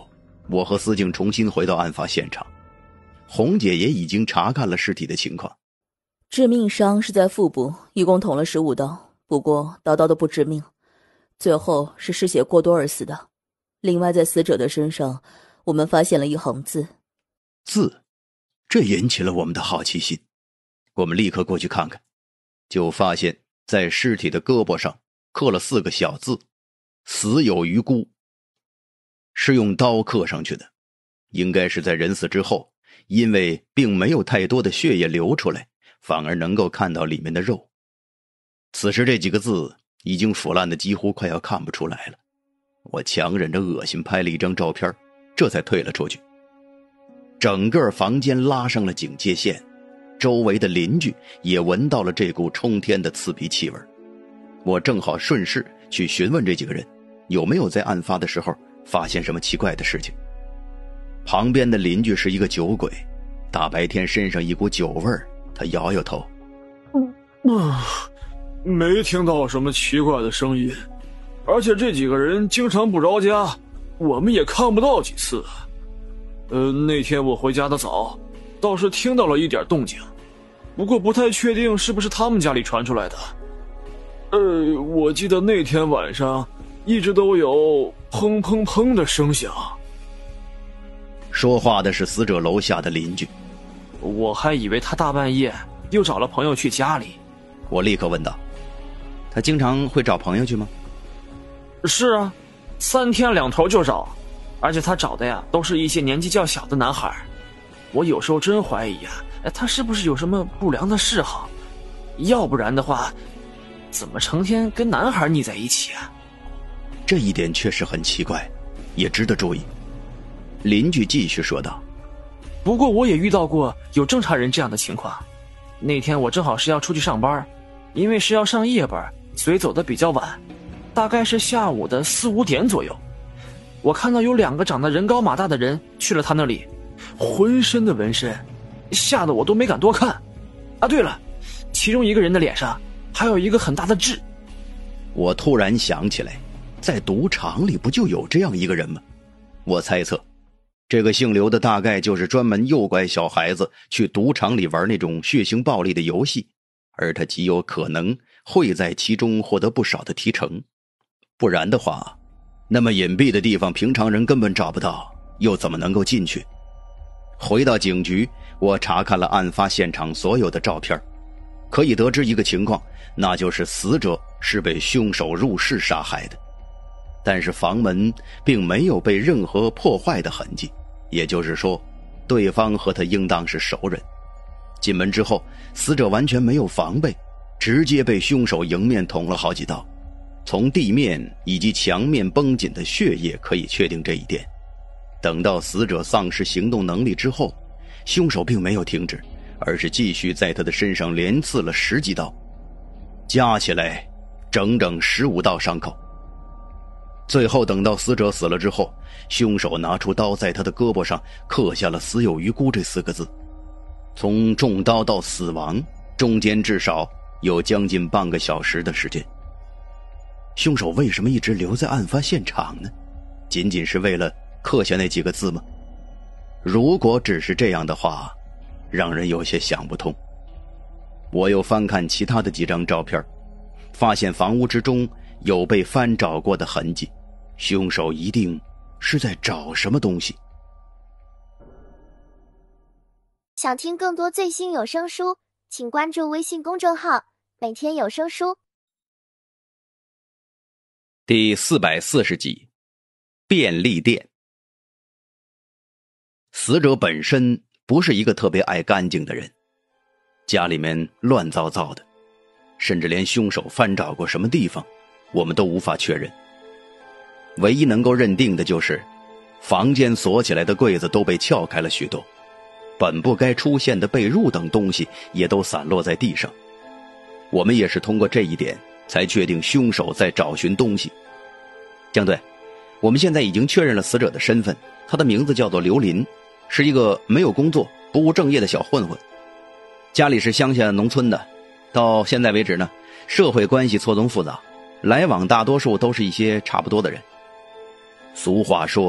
我和司静重新回到案发现场，红姐也已经查看了尸体的情况。 致命伤是在腹部，一共捅了十五刀，不过刀刀都不致命，最后是失血过多而死的。另外在死者的身上，我们发现了一行字。 字？这引起了我们的好奇心，我们立刻过去看看，就发现在尸体的胳膊上刻了四个小字，死有余辜。是用刀刻上去的，应该是在人死之后，因为并没有太多的血液流出来，反而能够看到里面的肉。此时这几个字已经腐烂的几乎快要看不出来了，我强忍着恶心拍了一张照片，这才退了出去。整个房间拉上了警戒线，周围的邻居也闻到了这股冲天的刺鼻气味。我正好顺势去询问这几个人，有没有在案发的时候发现什么奇怪的事情。旁边的邻居是一个酒鬼，大白天身上一股酒味儿，他摇摇头。 嗯，没听到什么奇怪的声音，而且这几个人经常不着家，我们也看不到几次。呃，那天我回家的早，倒是听到了一点动静，不过不太确定是不是他们家里传出来的。呃，我记得那天晚上一直都有砰砰砰的声响。 说话的是死者楼下的邻居。 我还以为他大半夜又找了朋友去家里。 我立刻问道，他经常会找朋友去吗？ 是啊，三天两头就找，而且他找的呀都是一些年纪较小的男孩。我有时候真怀疑啊，他是不是有什么不良的嗜好？要不然的话，怎么成天跟男孩腻在一起啊？ 这一点确实很奇怪，也值得注意。邻居继续说道， 不过我也遇到过有正常人这样的情况。那天我正好是要出去上班，因为是要上夜班，所以走得比较晚，大概是下午的四五点左右。我看到有两个长得人高马大的人去了他那里，浑身的纹身，吓得我都没敢多看。啊，对了，其中一个人的脸上还有一个很大的痣。 我突然想起来，在赌场里不就有这样一个人吗？我猜测这个姓刘的大概就是专门诱拐小孩子去赌场里玩那种血腥暴力的游戏，而他极有可能会在其中获得不少的提成。不然的话，那么隐蔽的地方平常人根本找不到，又怎么能够进去？回到警局，我查看了案发现场所有的照片，可以得知一个情况，那就是死者是被凶手入室杀害的，但是房门并没有被任何破坏的痕迹，也就是说，对方和他应当是熟人。进门之后，死者完全没有防备，直接被凶手迎面捅了好几刀。从地面以及墙面绷紧的血液可以确定这一点。等到死者丧失行动能力之后，凶手并没有停止，而是继续在他的身上连刺了十几刀，加起来整整十五道伤口。最后等到死者死了之后，凶手拿出刀在他的胳膊上刻下了死有余辜这四个字。从中刀到死亡中间至少有将近半个小时的时间。凶手为什么一直留在案发现场呢？仅仅是为了刻下那几个字吗？如果只是这样的话，让人有些想不通。我又翻看其他的几张照片，发现房屋之中有被翻找过的痕迹，凶手一定是在找什么东西。 想听更多最新有声书，请关注微信公众号，每天有声书。 第四百四十集，便利店。死者本身不是一个特别爱干净的人，家里面乱糟糟的，甚至连凶手翻找过什么地方我们都无法确认。唯一能够认定的就是房间锁起来的柜子都被撬开了许多，本不该出现的被褥等东西也都散落在地上。我们也是通过这一点才确定凶手在找寻东西。江队，我们现在已经确认了死者的身份，他的名字叫做刘林，是一个没有工作不务正业的小混混，家里是乡下农村的，到现在为止呢，社会关系错综复杂，来往大多数都是一些差不多的人。俗话说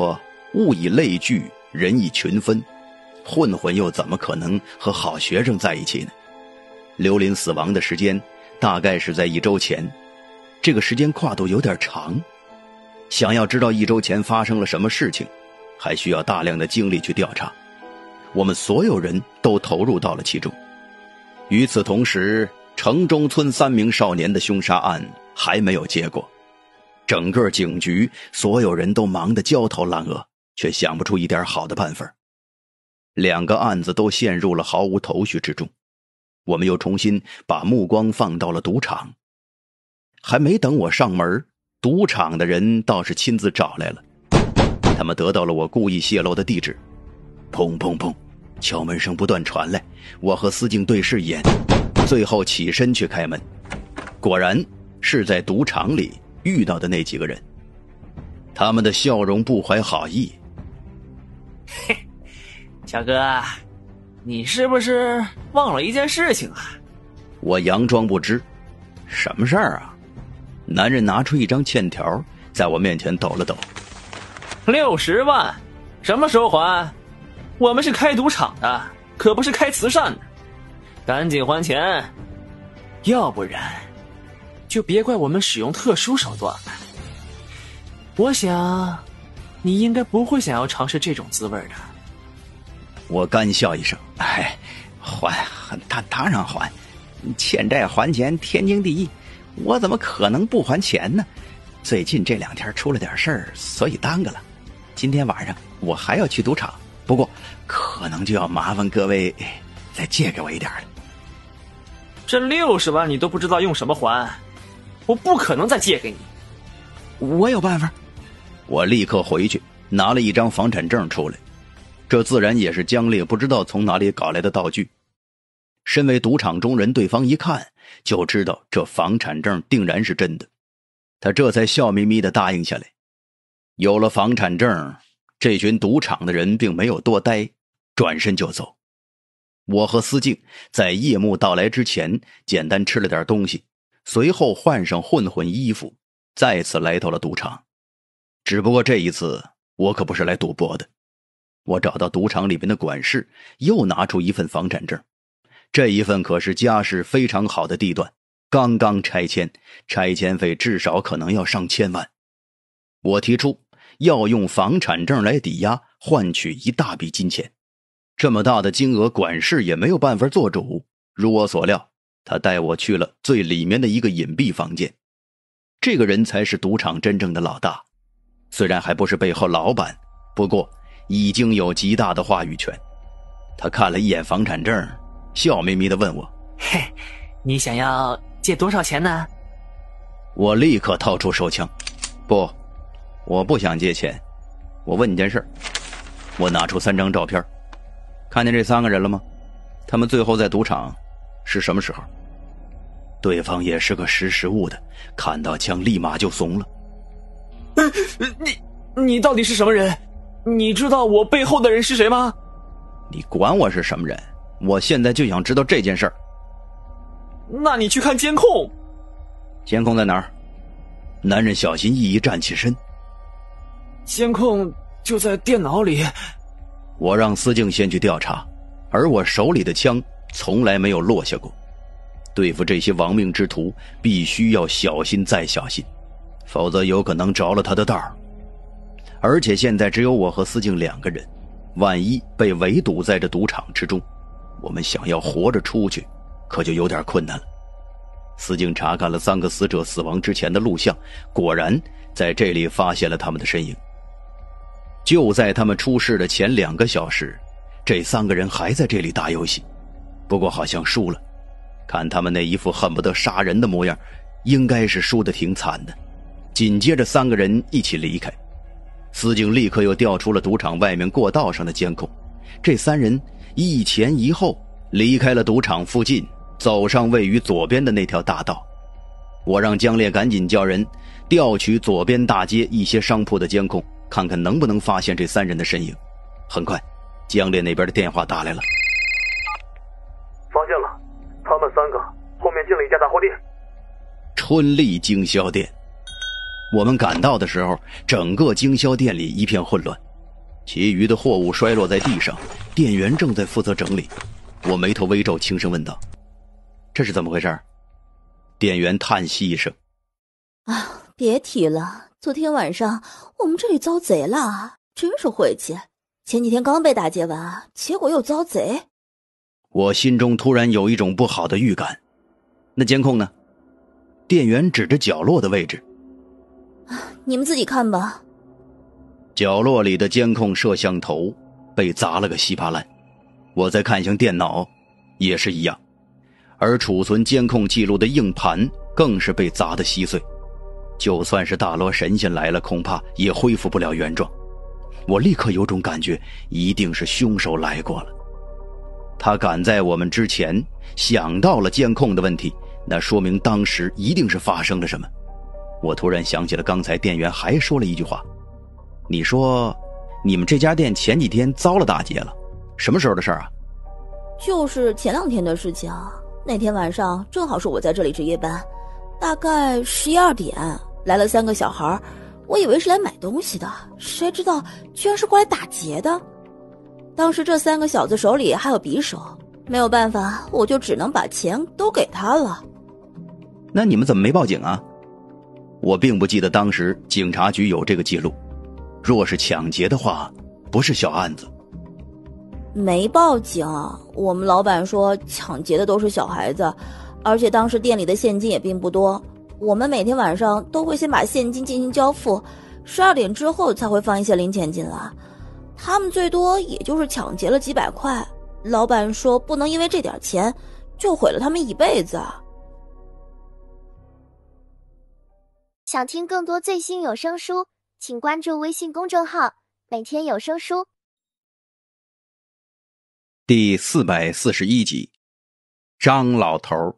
物以类聚，人以群分，混混又怎么可能和好学生在一起呢？刘林死亡的时间大概是在一周前，这个时间跨度有点长。想要知道一周前发生了什么事情，还需要大量的精力去调查。我们所有人都投入到了其中。与此同时，城中村三名少年的凶杀案还没有结果。整个警局所有人都忙得焦头烂额，却想不出一点好的办法。两个案子都陷入了毫无头绪之中。我们又重新把目光放到了赌场。还没等我上门，赌场的人倒是亲自找来了。他们得到了我故意泄露的地址。砰砰砰，敲门声不断传来，我和司静对视一眼，最后起身去开门。果然是在赌场里遇到的那几个人，他们的笑容不怀好意。 嘿，小哥，你是不是忘了一件事情啊？ 我佯装不知。什么事儿啊？男人拿出一张欠条，在我面前抖了抖。 六十万，什么时候还？我们是开赌场的，可不是开慈善的，赶紧还钱，要不然就别怪我们使用特殊手段了。我想你应该不会想要尝试这种滋味的。 我干笑一声，哎，还当当然还，欠债还钱天经地义，我怎么可能不还钱呢？最近这两天出了点事儿，所以耽搁了。今天晚上我还要去赌场，不过可能就要麻烦各位再借给我一点了。 这六十万你都不知道用什么还，我不可能再借给你。 我有办法。我立刻回去拿了一张房产证出来，这自然也是姜烈不知道从哪里搞来的道具。身为赌场中人，对方一看就知道这房产证定然是真的，他这才笑眯眯地答应下来。有了房产证，这群赌场的人并没有多待，转身就走。我和司静在夜幕到来之前简单吃了点东西，随后换上混混衣服，再次来到了赌场。只不过这一次我可不是来赌博的。我找到赌场里边的管事，又拿出一份房产证。这一份可是家世非常好的地段，刚刚拆迁，拆迁费至少可能要上千万。我提出要用房产证来抵押，换取一大笔金钱。这么大的金额，管事也没有办法做主。如我所料，他带我去了最里面的一个隐蔽房间。这个人才是赌场真正的老大，虽然还不是背后老板，不过已经有极大的话语权。他看了一眼房产证，笑眯眯地问我： 嘿，你想要借多少钱呢？ 我立刻掏出手枪。不，我不想借钱。我问你件事。我拿出三张照片，看见这三个人了吗？他们最后在赌场是什么时候？对方也是个识时务的，看到枪立马就怂了。 你你到底是什么人？你知道我背后的人是谁吗？ 你管我是什么人，我现在就想知道这件事儿。 那你去看监控。 监控在哪儿？男人小心翼翼站起身。 监控就在电脑里。 我让司静先去调查，而我手里的枪从来没有落下过。对付这些亡命之徒，必须要小心再小心，否则有可能着了他的道儿。而且现在只有我和司静两个人，万一被围堵在这赌场之中，我们想要活着出去，可就有点困难了。司静查看了三个死者死亡之前的录像，果然在这里发现了他们的身影。就在他们出事的前两个小时，这三个人还在这里打游戏，不过好像输了。看他们那一副恨不得杀人的模样，应该是输得挺惨的。紧接着三个人一起离开，司警立刻又调出了赌场外面过道上的监控。这三人一前一后离开了赌场附近，走上位于左边的那条大道。我让姜烈赶紧叫人调取左边大街一些商铺的监控，看看能不能发现这三人的身影。很快，姜烈那边的电话打来了。 发现了，他们三个后面进了一家杂货店。 春丽经销店。我们赶到的时候，整个经销店里一片混乱， 其余的货物摔落在地上，店员正在负责整理。我眉头微皱，轻声问道：这是怎么回事？店员叹息一声： 啊，别提了，昨天晚上我们这里遭贼了，真是晦气。前几天刚被打劫完，结果又遭贼。 我心中突然有一种不好的预感。那监控呢？店员指着角落的位置： 你们自己看吧。 角落里的监控摄像头被砸了个稀巴烂，我再看向电脑，也是一样，而储存监控记录的硬盘更是被砸得稀碎，就算是大罗神仙来了，恐怕也恢复不了原状。我立刻有种感觉，一定是凶手来过了。他赶在我们之前想到了监控的问题，那说明当时一定是发生了什么。我突然想起了刚才店员还说了一句话：你说你们这家店前几天遭了打劫了，什么时候的事儿啊？ 就是前两天的事情。那天晚上正好是我在这里值夜班，大概十一二点来了三个小孩，我以为是来买东西的，谁知道居然是过来打劫的。当时这三个小子手里还有匕首，没有办法，我就只能把钱都给他了。 那你们怎么没报警啊？我并不记得当时警察局有这个记录，若是抢劫的话，不是小案子。 没报警，我们老板说抢劫的都是小孩子，而且当时店里的现金也并不多，我们每天晚上都会先把现金进行交付，十二点之后才会放一些零钱进来。他们最多也就是抢劫了几百块，老板说不能因为这点钱就毁了他们一辈子。 想听更多最新有声书，请关注微信公众号，每天有声书。 第四百四十一集，张老头。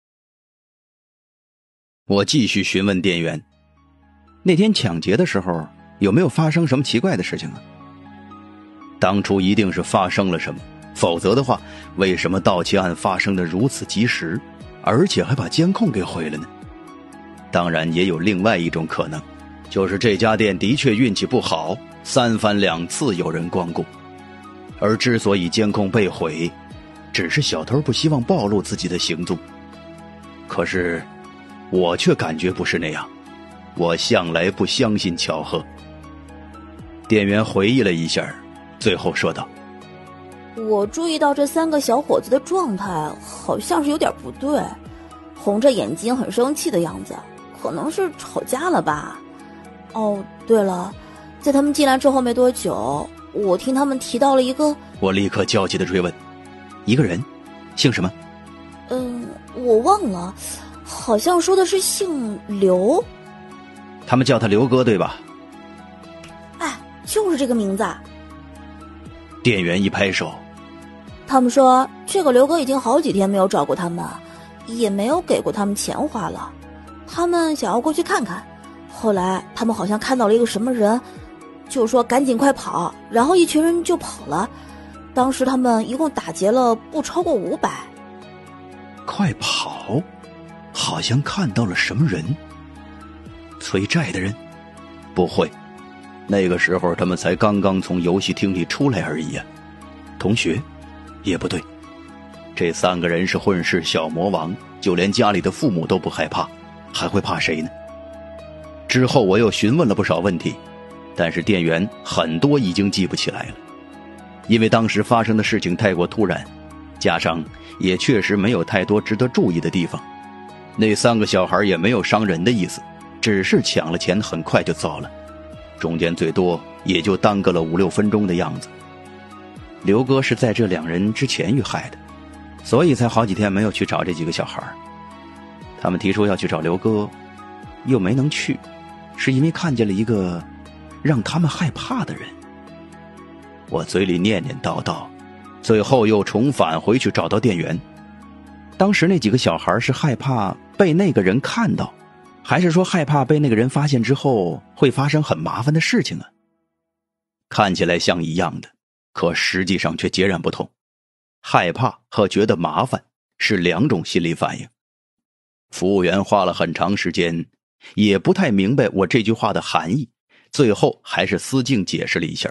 我继续询问店员，那天抢劫的时候有没有发生什么奇怪的事情啊？当初一定是发生了什么，否则的话，为什么盗窃案发生的如此及时，而且还把监控给毁了呢？当然也有另外一种可能，就是这家店的确运气不好，三番两次有人光顾。而之所以监控被毁，只是小偷不希望暴露自己的行踪。可是我却感觉不是那样，我向来不相信巧合。店员回忆了一下，最后说道： 我注意到这三个小伙子的状态好像是有点不对，红着眼睛很生气的样子，可能是吵架了吧。哦，对了，在他们进来之后没多久，我听他们提到了一个…… 我立刻焦急地追问：一个人？姓什么？ 嗯，我忘了，好像说的是姓刘。 他们叫他刘哥对吧？ 哎，就是这个名字啊。 店员一拍手： 他们说这个刘哥已经好几天没有找过他们，也没有给过他们钱花了，他们想要过去看看，后来他们好像看到了一个什么人，就说赶紧快跑，然后一群人就跑了。当时他们一共打劫了不超过五百。 快跑？好像看到了什么人？催债的人？不会，那个时候他们才刚刚从游戏厅里出来而已啊。同学？也不对，这三个人是混世小魔王，就连家里的父母都不害怕，还会怕谁呢？之后我又询问了不少问题，但是店员很多已经记不起来了，因为当时发生的事情太过突然，加上也确实没有太多值得注意的地方。那三个小孩也没有伤人的意思，只是抢了钱很快就走了，中间最多也就耽搁了五六分钟的样子。刘哥是在这两人之前遇害的，所以才好几天没有去找这几个小孩。他们提出要去找刘哥，又没能去，是因为看见了一个让他们害怕的人。我嘴里念念叨叨，最后又重返回去找到店员。当时那几个小孩是害怕被那个人看到，还是说害怕被那个人发现之后会发生很麻烦的事情啊？看起来像一样的，可实际上却截然不同。害怕和觉得麻烦是两种心理反应。服务员花了很长时间，也不太明白我这句话的含义，最后还是司静解释了一下，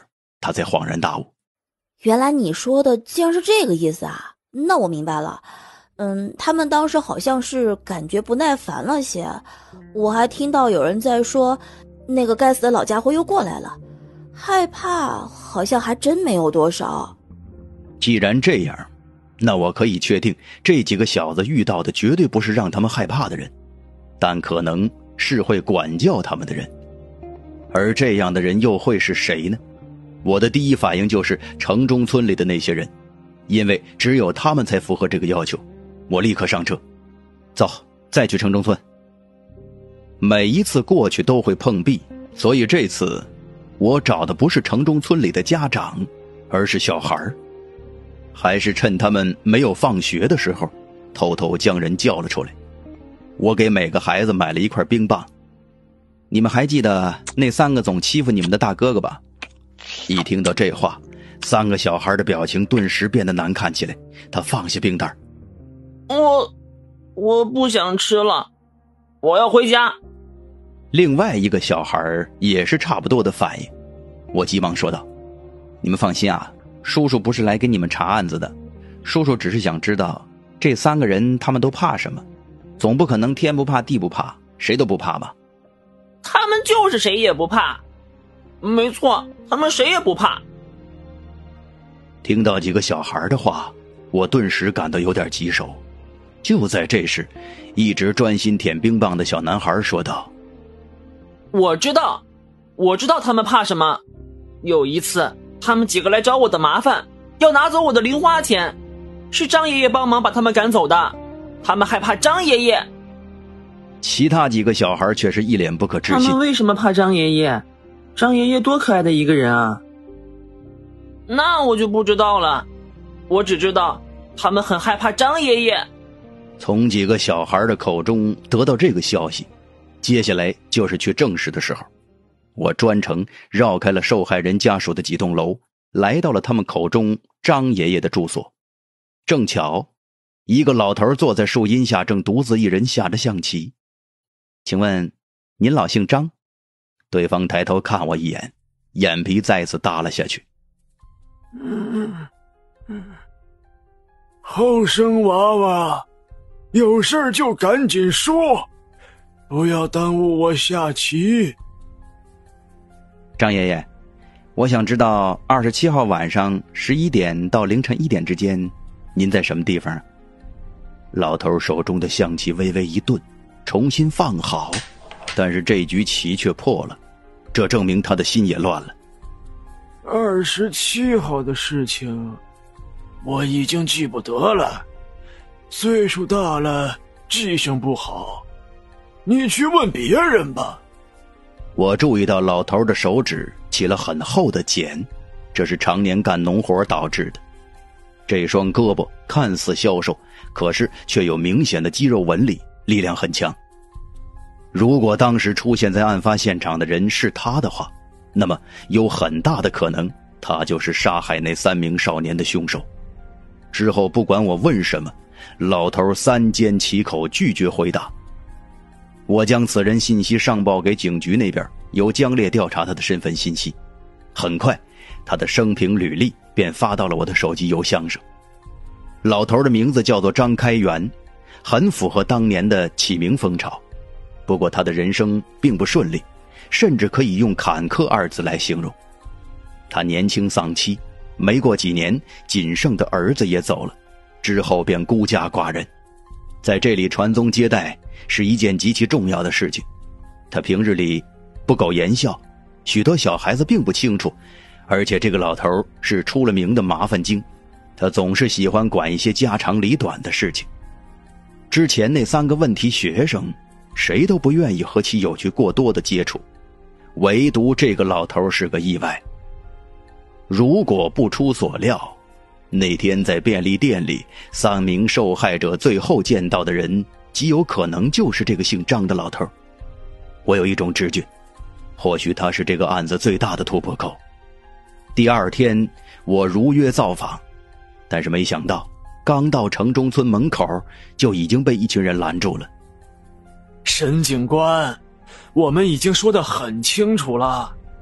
他才恍然大悟。 原来你说的竟然是这个意思啊！那我明白了。嗯，他们当时好像是感觉不耐烦了些，我还听到有人在说，那个该死的老家伙又过来了，害怕好像还真没有多少。 既然这样，那我可以确定这几个小子遇到的绝对不是让他们害怕的人，但可能是会管教他们的人。而这样的人又会是谁呢？我的第一反应就是城中村里的那些人，因为只有他们才符合这个要求。我立刻上车，走，再去城中村。每一次过去都会碰壁，所以这次我找的不是城中村里的家长，而是小孩。还是趁他们没有放学的时候，偷偷将人叫了出来。我给每个孩子买了一块冰棒。你们还记得那三个总欺负你们的大哥哥吧？一听到这话，三个小孩的表情顿时变得难看起来。他放下冰袋， 我我不想吃了，我要回家。 另外一个小孩也是差不多的反应。我急忙说道，你们放心啊，叔叔不是来给你们查案子的，叔叔只是想知道这三个人他们都怕什么，总不可能天不怕地不怕，谁都不怕吧？ 他们就是谁也不怕，没错，他们谁也不怕。 听到几个小孩的话，我顿时感到有点棘手。就在这时，一直专心舔冰棒的小男孩说道， 我知道我知道他们怕什么。有一次他们几个来找我的麻烦，要拿走我的零花钱，是张爷爷帮忙把他们赶走的，他们害怕张爷爷。 其他几个小孩却是一脸不可置信。 他们为什么怕张爷爷？张爷爷多可爱的一个人啊！那我就不知道了，我只知道他们很害怕张爷爷。 从几个小孩的口中得到这个消息，接下来就是去证实的时候。我专程绕开了受害人家属的几栋楼，来到了他们口中张爷爷的住所。正巧一个老头坐在树荫下，正独自一人下着象棋。请问您老姓张？对方抬头看我一眼，眼皮再次耷拉下去。 嗯嗯，后生娃娃，有事就赶紧说，不要耽误我下棋。 张爷爷，我想知道二十七号晚上十一点到凌晨一点之间，您在什么地方？老头手中的象棋微微一顿，重新放好，但是这局棋却破了，这证明他的心也乱了。 二十七号的事情我已经记不得了，岁数大了记性不好，你去问别人吧。 我注意到老头的手指起了很厚的茧，这是常年干农活导致的。这双胳膊看似消瘦，可是却有明显的肌肉纹理，力量很强。如果当时出现在案发现场的人是他的话，那么有很大的可能他就是杀害那三名少年的凶手。之后不管我问什么，老头三缄其口，拒绝回答。我将此人信息上报给警局那边，由江烈调查他的身份信息。很快他的生平履历便发到了我的手机邮箱上。老头的名字叫做张开元，很符合当年的起名风潮。不过他的人生并不顺利，甚至可以用坎坷二字来形容。他年轻丧妻，没过几年仅剩的儿子也走了，之后便孤家寡人。在这里传宗接代是一件极其重要的事情，他平日里不苟言笑，许多小孩子并不清楚，而且这个老头是出了名的麻烦精，他总是喜欢管一些家长里短的事情。之前那三个问题学生，谁都不愿意和其有去过多的接触，唯独这个老头是个意外。如果不出所料，那天在便利店里三名受害者最后见到的人，极有可能就是这个姓张的老头。我有一种直觉，或许他是这个案子最大的突破口。第二天我如约造访，但是没想到刚到城中村门口就已经被一群人拦住了。 沈警官，我们已经说得很清楚了，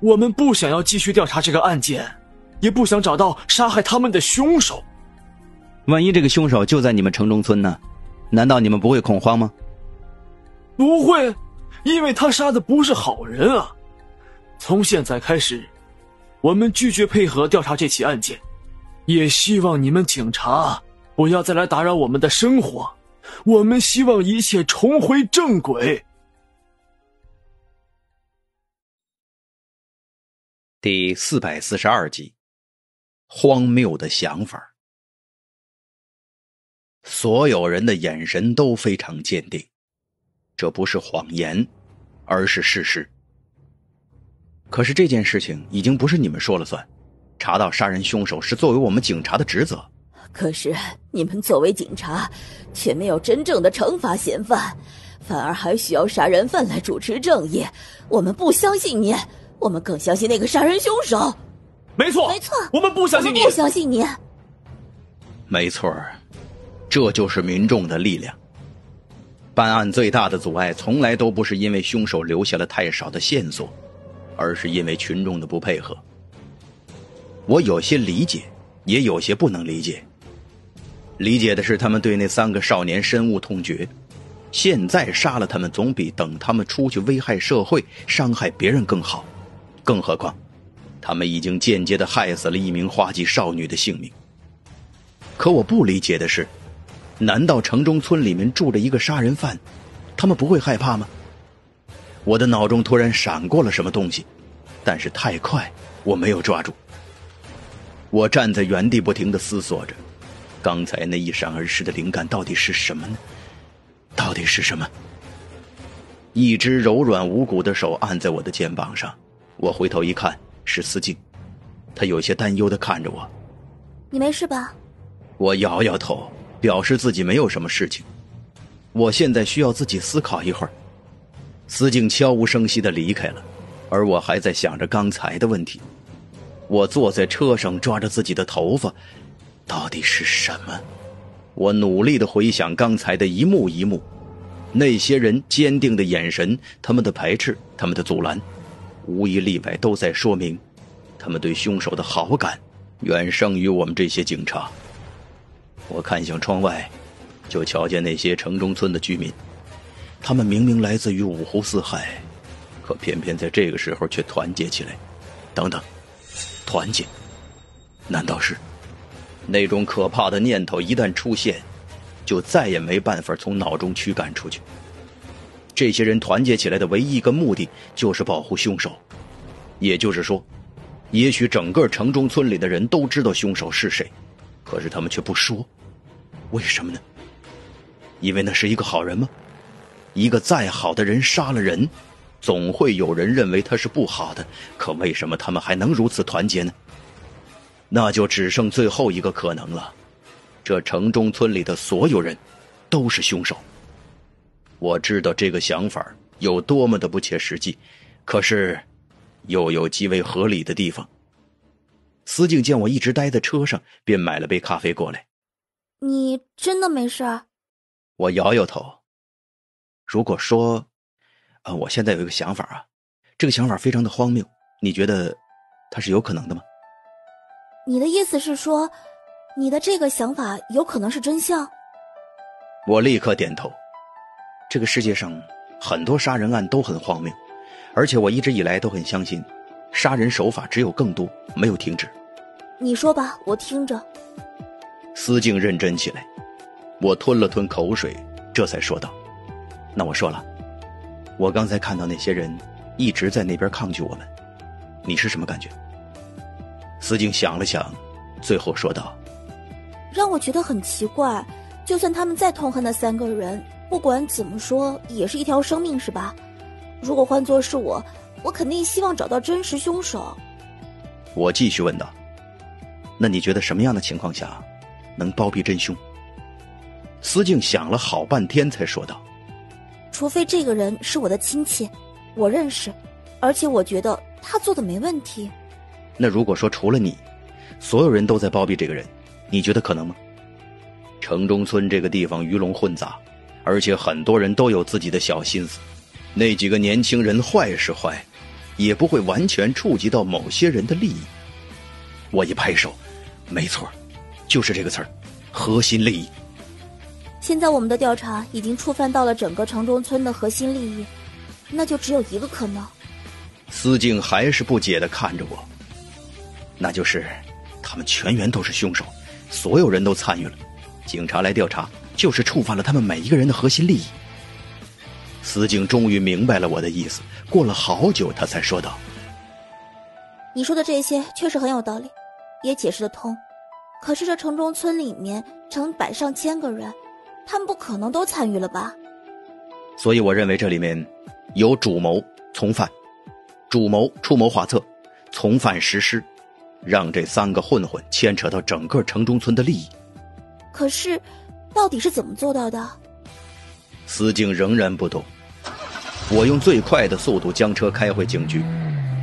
我们不想要继续调查这个案件，也不想找到杀害他们的凶手。 万一这个凶手就在你们城中村呢？难道你们不会恐慌吗？ 不会，因为他杀的不是好人啊。从现在开始，我们拒绝配合调查这起案件，也希望你们警察不要再来打扰我们的生活。我们希望一切重回正轨。 第四百四十二集，荒谬的想法。所有人的眼神都非常坚定，这不是谎言，而是事实。可是这件事情已经不是你们说了算，查到杀人凶手是作为我们警察的职责。 可是你们作为警察，却没有真正的惩罚嫌犯，反而还需要杀人犯来主持正义。我们不相信你，我们更相信那个杀人凶手。 没错， 没错， 我们不相信你， 我们不相信你。 没错，这就是民众的力量。办案最大的阻碍从来都不是因为凶手留下了太少的线索，而是因为群众的不配合。我有些理解，也有些不能理解。理解的是他们对那三个少年深恶痛绝，现在杀了他们总比等他们出去危害社会伤害别人更好，更何况他们已经间接地害死了一名花季少女的性命。可我不理解的是，难道城中村里面住着一个杀人犯，他们不会害怕吗？我的脑中突然闪过了什么东西，但是太快，我没有抓住。我站在原地不停地思索着，刚才那一闪而逝的灵感到底是什么呢？到底是什么？一只柔软无骨的手按在我的肩膀上，我回头一看，是思静，她有些担忧地看着我。 你没事吧？ 我摇摇头，表示自己没有什么事情。我现在需要自己思考一会儿。思静悄无声息地离开了，而我还在想着刚才的问题。我坐在车上抓着自己的头发，到底是什么？我努力地回想刚才的一幕一幕，那些人坚定的眼神，他们的排斥，他们的阻拦，无一例外都在说明他们对凶手的好感远胜于我们这些警察。我看向窗外，就瞧见那些城中村的居民，他们明明来自于五湖四海，可偏偏在这个时候却团结起来。等等，团结？难道是？那种可怕的念头一旦出现，就再也没办法从脑中驱赶出去。这些人团结起来的唯一一个目的就是保护凶手。也就是说，也许整个城中村里的人都知道凶手是谁，可是他们却不说。为什么呢？因为那是一个好人吗？一个再好的人杀了人，总会有人认为他是不好的，可为什么他们还能如此团结呢？那就只剩最后一个可能了，这城中村里的所有人都是凶手。我知道这个想法有多么的不切实际，可是又有极为合理的地方。思静见我一直待在车上，便买了杯咖啡过来。 你真的没事？ 我摇摇头。如果说呃，我现在有一个想法啊，这个想法非常的荒谬，你觉得它是有可能的吗？ 你的意思是说，你的这个想法有可能是真相？ 我立刻点头。这个世界上很多杀人案都很荒谬，而且我一直以来都很相信，杀人手法只有更多，没有停止。 你说吧，我听着。 思静认真起来，我吞了吞口水，这才说道：那我说了，我刚才看到那些人一直在那边抗拒我们，你是什么感觉？思静想了想，最后说道： 让我觉得很奇怪，就算他们再痛恨那三个人，不管怎么说也是一条生命，是吧？如果换作是我，我肯定希望找到真实凶手。 我继续问道：那你觉得什么样的情况下能包庇真凶？思静想了好半天才说道： 除非这个人是我的亲戚，我认识，而且我觉得他做的没问题。 那如果说除了你，所有人都在包庇这个人，你觉得可能吗？城中村这个地方鱼龙混杂，而且很多人都有自己的小心思。那几个年轻人坏是坏， 也不会完全触及到某些人的利益。我一拍手，没错，就是这个词儿，核心利益。 现在我们的调查已经触犯到了整个城中村的核心利益，那就只有一个可能。 司静还是不解地看着我，那就是他们全员都是凶手，所有人都参与了，警察来调查就是触犯了他们每一个人的核心利益。司静终于明白了我的意思，过了好久他才说道： 你说的这些确实很有道理，也解释得通，可是这城中村里面成百上千个人，他们不可能都参与了吧？ 所以我认为这里面有主谋从犯，主谋出谋划策，从犯实施，让这三个混混牵扯到整个城中村的利益。 可是到底是怎么做到的？ 司静仍然不懂。我用最快的速度将车开回警局，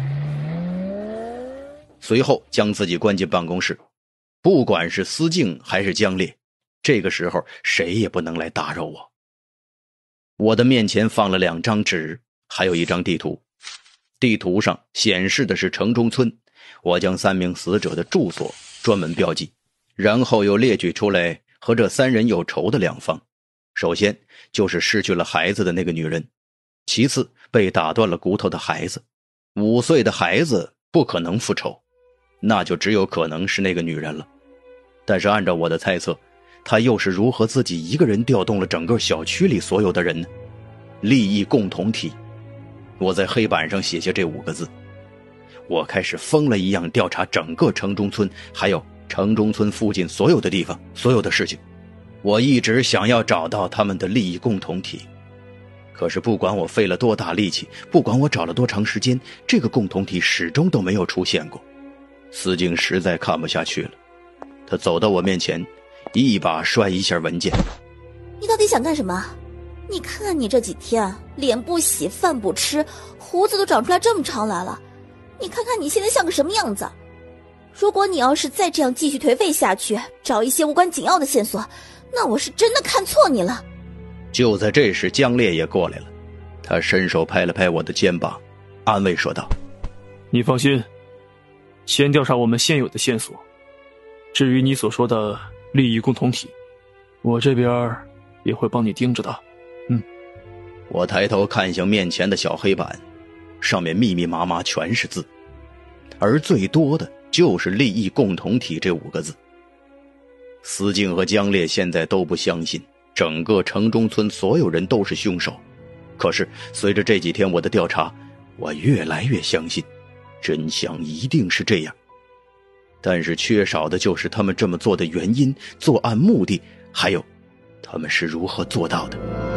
随后将自己关进办公室。不管是司静还是江烈，这个时候谁也不能来打扰我。我的面前放了两张纸，还有一张地图。地图上显示的是城中村，我将三名死者的住所专门标记，然后又列举出来和这三人有仇的两方。首先就是失去了孩子的那个女人，其次被打断了骨头的孩子。五岁的孩子不可能复仇，那就只有可能是那个女人了。但是按照我的猜测，她又是如何自己一个人调动了整个小区里所有的人呢？利益共同体。我在黑板上写下这五个字。我开始疯了一样调查整个城中村，还有城中村附近所有的地方，所有的事情。我一直想要找到他们的利益共同体，可是不管我费了多大力气，不管我找了多长时间，这个共同体始终都没有出现过。司静实在看不下去了，他走到我面前，一把摔一下文件。 你到底想干什么？你看看你这几天，脸不洗饭不吃，胡子都长出来这么长来了，你看看你现在像个什么样子？如果你要是再这样继续颓废下去，找一些无关紧要的线索，那我是真的看错你了。 就在这时，江烈也过来了，他伸手拍了拍我的肩膀，安慰说道： 你放心，先调查我们现有的线索，至于你所说的利益共同体，我这边也会帮你盯着的。嗯。 我抬头看向面前的小黑板，上面密密麻麻全是字，而最多的就是利益共同体这五个字。司静和江烈现在都不相信整个城中村所有人都是凶手，可是随着这几天我的调查，我越来越相信真相一定是这样。但是缺少的就是他们这么做的原因、作案目的，还有他们是如何做到的。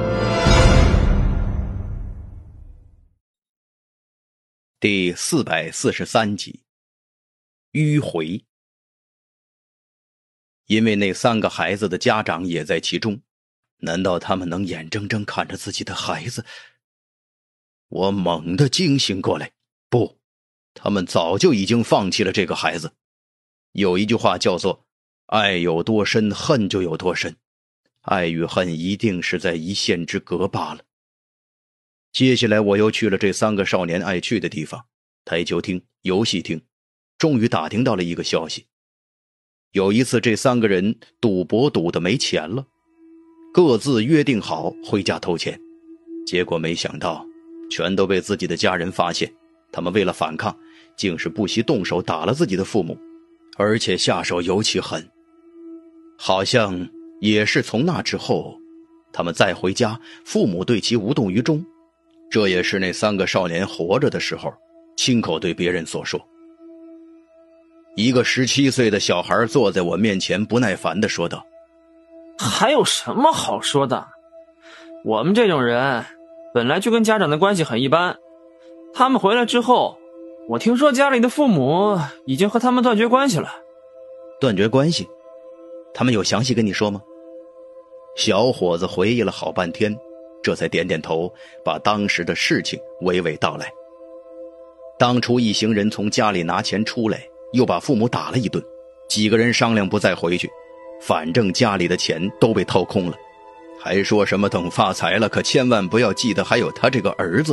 第四百四十三集，迂回。因为那三个孩子的家长也在其中，难道他们能眼睁睁看着自己的孩子？我猛地惊醒过来，不，他们早就已经放弃了这个孩子。有一句话叫做爱有多深，恨就有多深，爱与恨一定是在一线之隔罢了。接下来我又去了这三个少年爱去的地方，台球厅、游戏厅，终于打听到了一个消息。有一次这三个人赌博赌得没钱了，各自约定好回家偷钱，结果没想到全都被自己的家人发现，他们为了反抗，竟是不惜动手打了自己的父母，而且下手尤其狠。好像也是从那之后，他们再回家，父母对其无动于衷，这也是那三个少年活着的时候亲口对别人所说。一个十七岁的小孩坐在我面前，不耐烦地说道： 还有什么好说的？我们这种人本来就跟家长的关系很一般，他们回来之后，我听说家里的父母已经和他们断绝关系了。 断绝关系？他们有详细跟你说吗？小伙子回忆了好半天，这才点点头，把当时的事情娓娓道来。当初一行人从家里拿钱出来，又把父母打了一顿，几个人商量不再回去，反正家里的钱都被掏空了，还说什么等发财了可千万不要记得还有他这个儿子。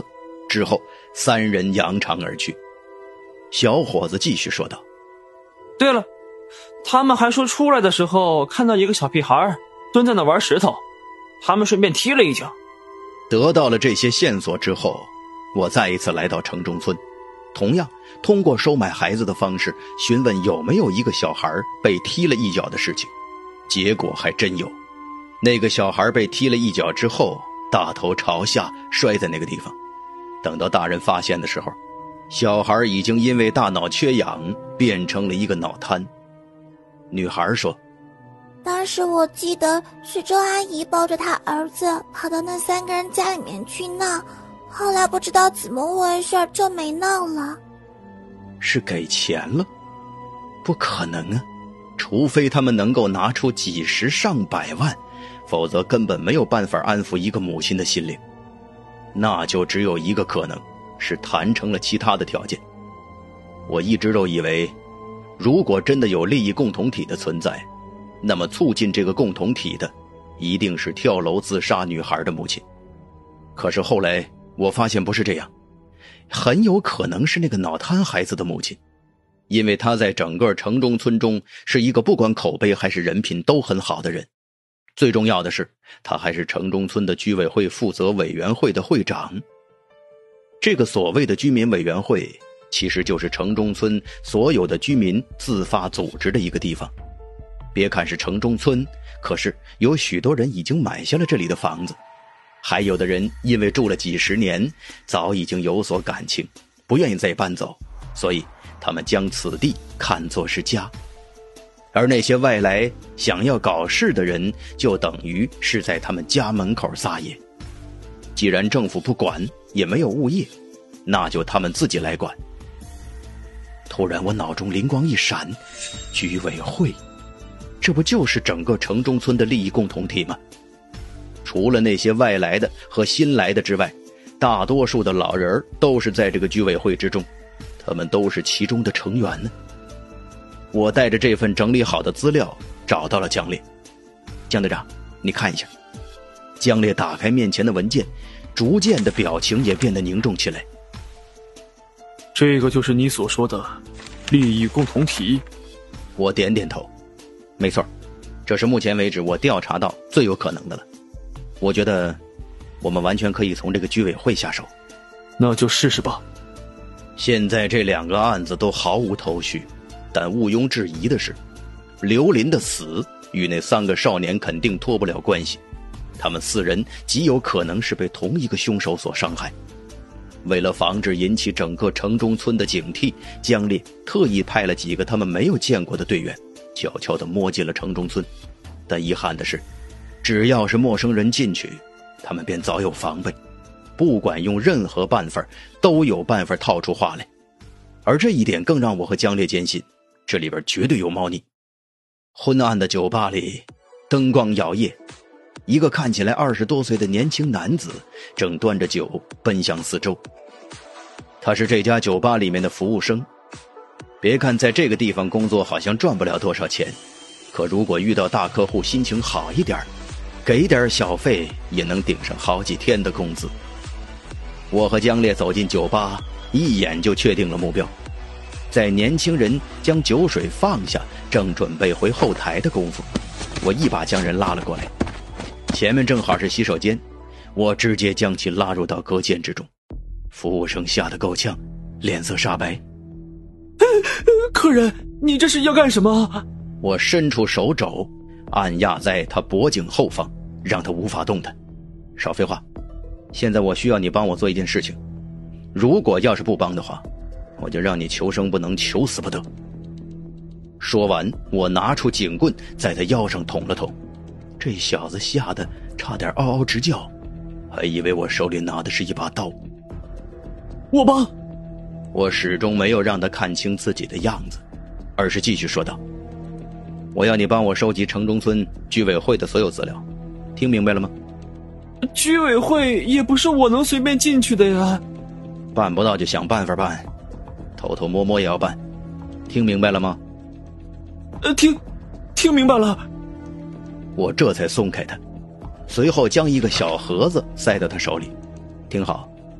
之后三人扬长而去。小伙子继续说道： 对了，他们还说出来的时候看到一个小屁孩蹲在那玩石头，他们顺便踢了一脚。 得到了这些线索之后，我再一次来到城中村，同样通过收买孩子的方式询问有没有一个小孩被踢了一脚的事情。结果还真有，那个小孩被踢了一脚之后，大头朝下摔在那个地方。等到大人发现的时候，小孩已经因为大脑缺氧变成了一个脑瘫。女孩说： 当时我记得是周阿姨抱着她儿子跑到那三个人家里面去闹，后来不知道怎么回事就没闹了。 是给钱了？不可能啊，除非他们能够拿出几十上百万，否则根本没有办法安抚一个母亲的心灵。那就只有一个可能，是谈成了其他的条件。我一直都以为，如果真的有利益共同体的存在，那么促进这个共同体的一定是跳楼自杀女孩的母亲。可是后来我发现不是这样，很有可能是那个脑瘫孩子的母亲，因为她在整个城中村中是一个不管口碑还是人品都很好的人。最重要的是，她还是城中村的居委会负责委员会的会长。这个所谓的居民委员会，其实就是城中村所有的居民自发组织的一个地方。别看是城中村，可是有许多人已经买下了这里的房子，还有的人因为住了几十年，早已经有所感情，不愿意再搬走，所以他们将此地看作是家。而那些外来想要搞事的人，就等于是在他们家门口撒野。既然政府不管，也没有物业，那就他们自己来管。突然我脑中灵光一闪，居委会，这不就是整个城中村的利益共同体吗？除了那些外来的和新来的之外，大多数的老人都是在这个居委会之中，他们都是其中的成员呢。我带着这份整理好的资料找到了江烈。江队长，你看一下。江烈打开面前的文件，逐渐的表情也变得凝重起来。 这个就是你所说的利益共同体？ 我点点头。没错，这是目前为止我调查到最有可能的了。我觉得我们完全可以从这个居委会下手。 那就试试吧。 现在这两个案子都毫无头绪，但毋庸置疑的是，刘林的死与那三个少年肯定脱不了关系，他们四人极有可能是被同一个凶手所伤害。为了防止引起整个城中村的警惕，江烈特意派了几个他们没有见过的队员，悄悄地摸进了城中村。但遗憾的是，只要是陌生人进去，他们便早有防备，不管用任何办法，都有办法套出话来。而这一点更让我和江烈坚信，这里边绝对有猫腻。昏暗的酒吧里，灯光摇曳，一个看起来二十多岁的年轻男子正端着酒奔向四周。他是这家酒吧里面的服务生。别看在这个地方工作好像赚不了多少钱，可如果遇到大客户心情好一点，给点小费也能顶上好几天的工资。我和江烈走进酒吧，一眼就确定了目标。在年轻人将酒水放下，正准备回后台的功夫，我一把将人拉了过来。前面正好是洗手间，我直接将其拉入到隔间之中。服务生吓得够呛，脸色煞白。 客人，你这是要干什么？ 我伸出手肘，按压在他脖颈后方，让他无法动弹。少废话，现在我需要你帮我做一件事情，如果要是不帮的话，我就让你求生不能，求死不得。说完，我拿出警棍在他腰上捅了捅。这小子吓得差点嗷嗷直叫，还以为我手里拿的是一把刀。 我帮。 我始终没有让他看清自己的样子，而是继续说道：我要你帮我收集城中村居委会的所有资料，听明白了吗？ 居委会也不是我能随便进去的呀。 办不到就想办法办，偷偷摸摸也要办，听明白了吗？ 呃，听听明白了。 我这才松开他，随后将一个小盒子塞到他手里。听好，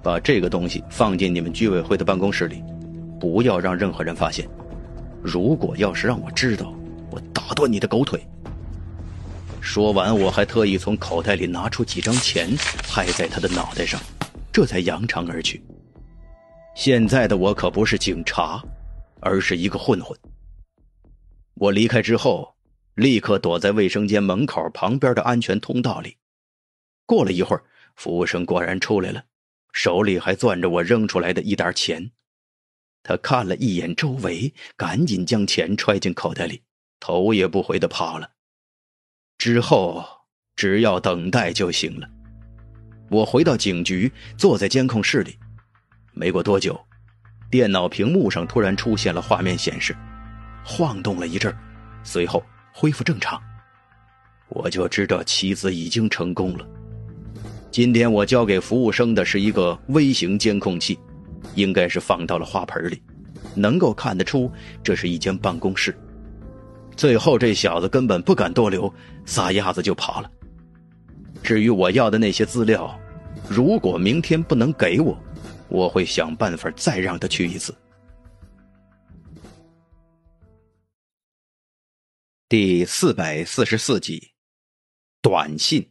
把这个东西放进你们居委会的办公室里，不要让任何人发现。如果要是让我知道，我打断你的狗腿。说完，我还特意从口袋里拿出几张钱拍在他的脑袋上，这才扬长而去。现在的我可不是警察，而是一个混混。我离开之后，立刻躲在卫生间门口旁边的安全通道里。过了一会儿，服务生果然出来了，手里还攥着我扔出来的一沓钱。他看了一眼周围，赶紧将钱揣进口袋里，头也不回地跑了。之后只要等待就行了。我回到警局，坐在监控室里。没过多久，电脑屏幕上突然出现了画面显示，晃动了一阵，随后恢复正常。我就知道妻子已经成功了。今天我交给服务生的是一个微型监控器，应该是放到了花盆里，能够看得出这是一间办公室。最后这小子根本不敢多留，撒丫子就跑了。至于我要的那些资料，如果明天不能给我，我会想办法再让他去一次。第四百四十四集，短信。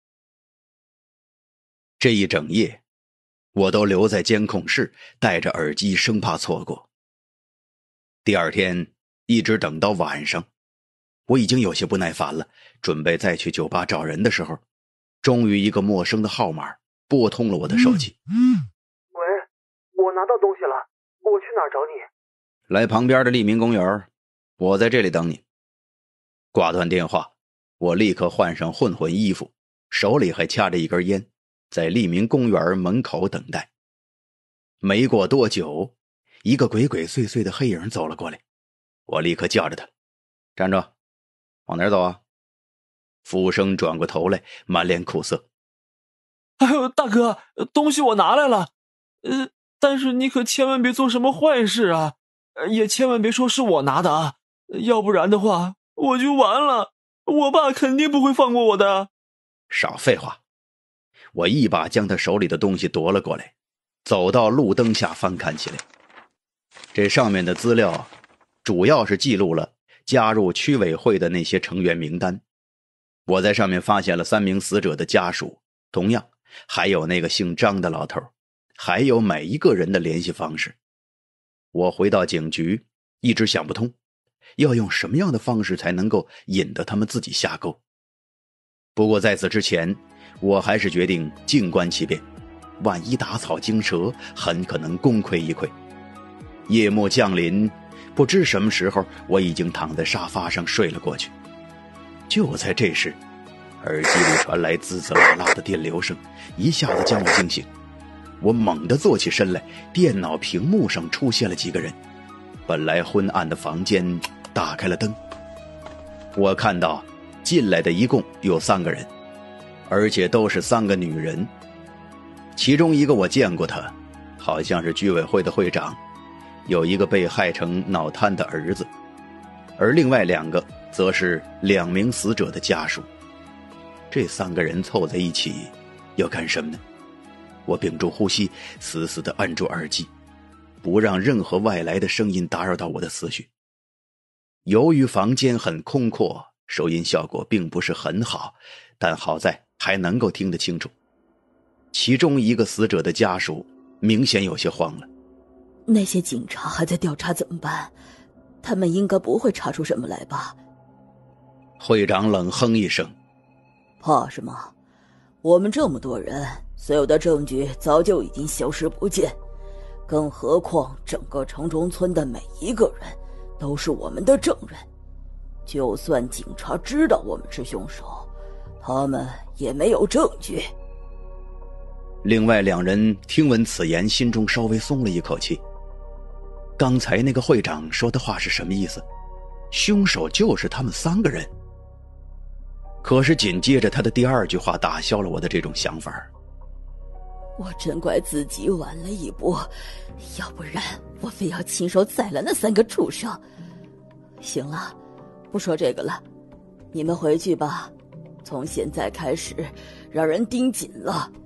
这一整夜，我都留在监控室，戴着耳机，生怕错过。第二天，一直等到晚上，我已经有些不耐烦了，准备再去酒吧找人的时候，终于一个陌生的号码拨通了我的手机。 喂，我拿到东西了，我去哪儿找你？ 来旁边的利民公园，我在这里等你。挂断电话，我立刻换上混混衣服，手里还掐着一根烟，在利民公园门口等待。没过多久，一个鬼鬼祟祟的黑影走了过来，我立刻叫着他：站住，往哪儿走啊？服务生转过头来，满脸苦涩： 哎呦，大哥，东西我拿来了，呃，但是你可千万别做什么坏事啊，也千万别说是我拿的啊，要不然的话我就完了，我爸肯定不会放过我的。 少废话！我一把将他手里的东西夺了过来，走到路灯下翻看起来。这上面的资料主要是记录了加入区委会的那些成员名单。我在上面发现了三名死者的家属，同样还有那个姓张的老头，还有每一个人的联系方式。我回到警局，一直想不通，要用什么样的方式才能够引得他们自己下钩。不过在此之前，我还是决定静观其变，万一打草惊蛇，很可能功亏一篑。夜幕降临，不知什么时候，我已经躺在沙发上睡了过去。就在这时，耳机里传来滋滋啦啦的电流声，一下子将我惊醒。我猛地坐起身来，电脑屏幕上出现了几个人。本来昏暗的房间打开了灯，我看到进来的一共有三个人，而且都是三个女人。其中一个我见过她，好像是居委会的会长，有一个被害成脑瘫的儿子，而另外两个则是两名死者的家属。这三个人凑在一起要干什么呢？我屏住呼吸，死死地按住耳机，不让任何外来的声音打扰到我的思绪。由于房间很空阔，收音效果并不是很好，但好在还能够听得清楚。其中一个死者的家属明显有些慌了。 那些警察还在调查怎么办？他们应该不会查出什么来吧？ 会长冷哼一声： 怕什么？我们这么多人，所有的证据早就已经消失不见，更何况整个城中村的每一个人都是我们的证人。就算警察知道我们是凶手，他们也没有证据。 另外两人听闻此言，心中稍微松了一口气。刚才那个会长说的话是什么意思？凶手就是他们三个人。可是紧接着他的第二句话打消了我的这种想法。 我真怪自己晚了一步，要不然我非要亲手宰了那三个畜生。行了，不说这个了，你们回去吧。从现在开始，让人盯紧了，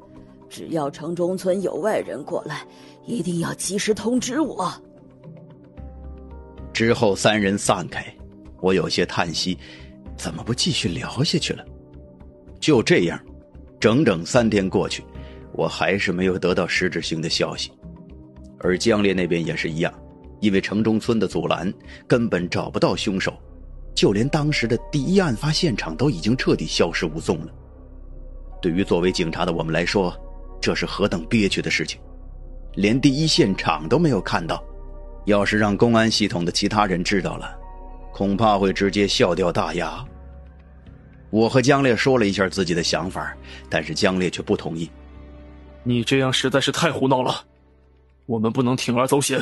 只要城中村有外人过来，一定要及时通知我。 之后三人散开，我有些叹息，怎么不继续聊下去了？就这样，整整三天过去，我还是没有得到实质性的消息。而江烈那边也是一样，因为城中村的阻拦，根本找不到凶手，就连当时的第一案发现场都已经彻底消失无踪了。对于作为警察的我们来说，这是何等憋屈的事情，连第一现场都没有看到。要是让公安系统的其他人知道了，恐怕会直接笑掉大牙。我和江烈说了一下自己的想法，但是江烈却不同意。 你这样实在是太胡闹了，我们不能铤而走险。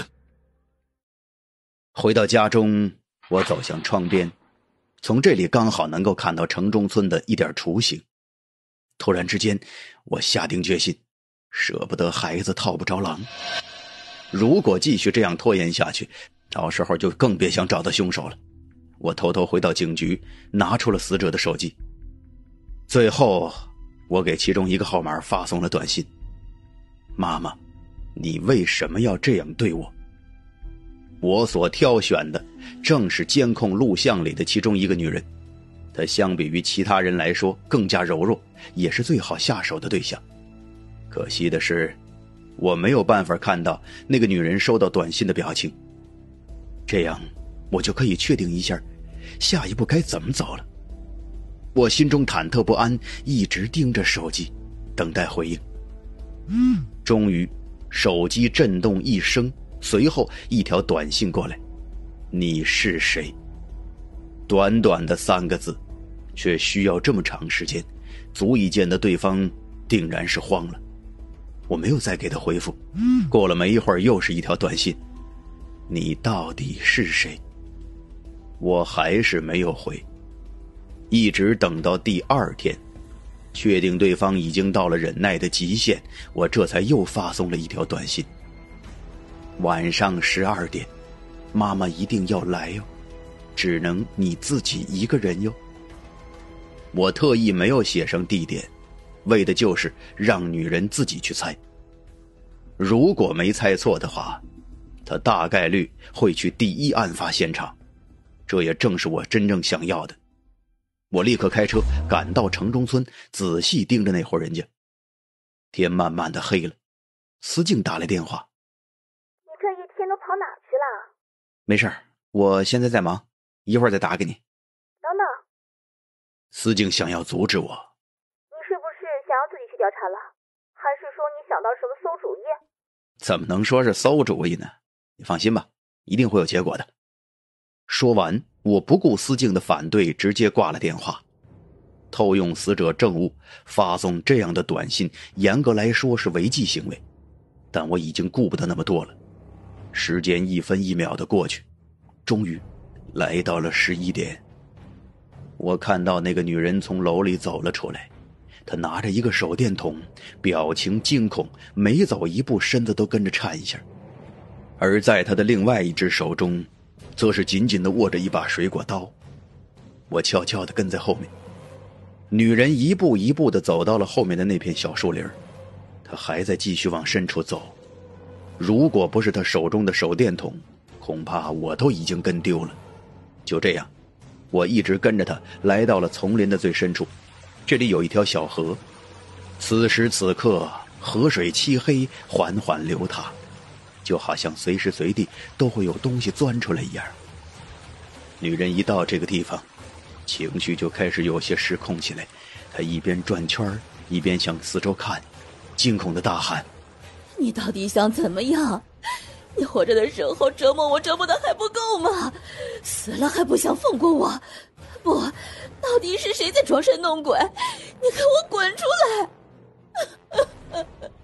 回到家中，我走向窗边，从这里刚好能够看到城中村的一点雏形。突然之间，我下定决心，舍不得孩子套不着狼。如果继续这样拖延下去，到时候就更别想找到凶手了。我偷偷回到警局，拿出了死者的手机。最后，我给其中一个号码发送了短信：妈妈，你为什么要这样对我？我所挑选的正是监控录像里的其中一个女人，她相比于其他人来说更加柔弱，也是最好下手的对象。可惜的是，我没有办法看到那个女人收到短信的表情，这样我就可以确定一下下一步该怎么走了。我心中忐忑不安，一直盯着手机等待回应。终于手机震动一声，随后一条短信过来：你是谁？短短的三个字，却需要这么长时间，足以见得对方定然是慌了。我没有再给他回复，过了没一会儿又是一条短信：你到底是谁？我还是没有回，一直等到第二天，确定对方已经到了忍耐的极限，我这才又发送了一条短信：晚上十二点，妈妈一定要来哟，只能你自己一个人哟。我特意没有写上地点，为的就是让女人自己去猜。如果没猜错的话，她大概率会去第一案发现场，这也正是我真正想要的。我立刻开车赶到城中村，仔细盯着那户人家。天慢慢的黑了，司静打来电话： 你这一天都跑哪去了？ 没事，我现在在忙，一会儿再打给你。 等等， 司静想要阻止我。 你是不是想要自己去调查了？还是说你想到什么馊主意？ 怎么能说是馊主意呢？你放心吧，一定会有结果的。说完，我不顾司静的反对，直接挂了电话。偷用死者证物发送这样的短信，严格来说是违纪行为，但我已经顾不得那么多了。时间一分一秒的过去，终于来到了十一点。我看到那个女人从楼里走了出来，她拿着一个手电筒，表情惊恐，每走一步身子都跟着颤一下。而在她的另外一只手中，则是紧紧地握着一把水果刀。我悄悄地跟在后面，女人一步一步地走到了后面的那片小树林，她还在继续往深处走。如果不是她手中的手电筒，恐怕我都已经跟丢了。就这样，我一直跟着她来到了丛林的最深处。这里有一条小河，此时此刻河水漆黑，缓缓流淌，就好像随时随地都会有东西钻出来一样。女人一到这个地方，情绪就开始有些失控起来，她一边转圈一边向四周看，惊恐的大喊： 你到底想怎么样？你活着的时候折磨我折磨的还不够吗？死了还不想放过我？不，到底是谁在装神弄鬼？你给我滚出来！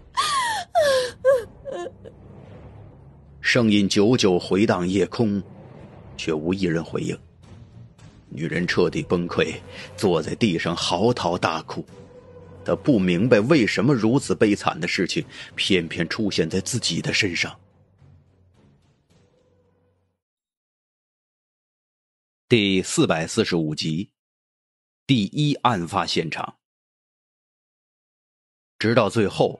声音久久回荡夜空，却无一人回应。女人彻底崩溃，坐在地上嚎啕大哭。她不明白为什么如此悲惨的事情偏偏出现在自己的身上。第四百四十五集，第一案发现场。直到最后，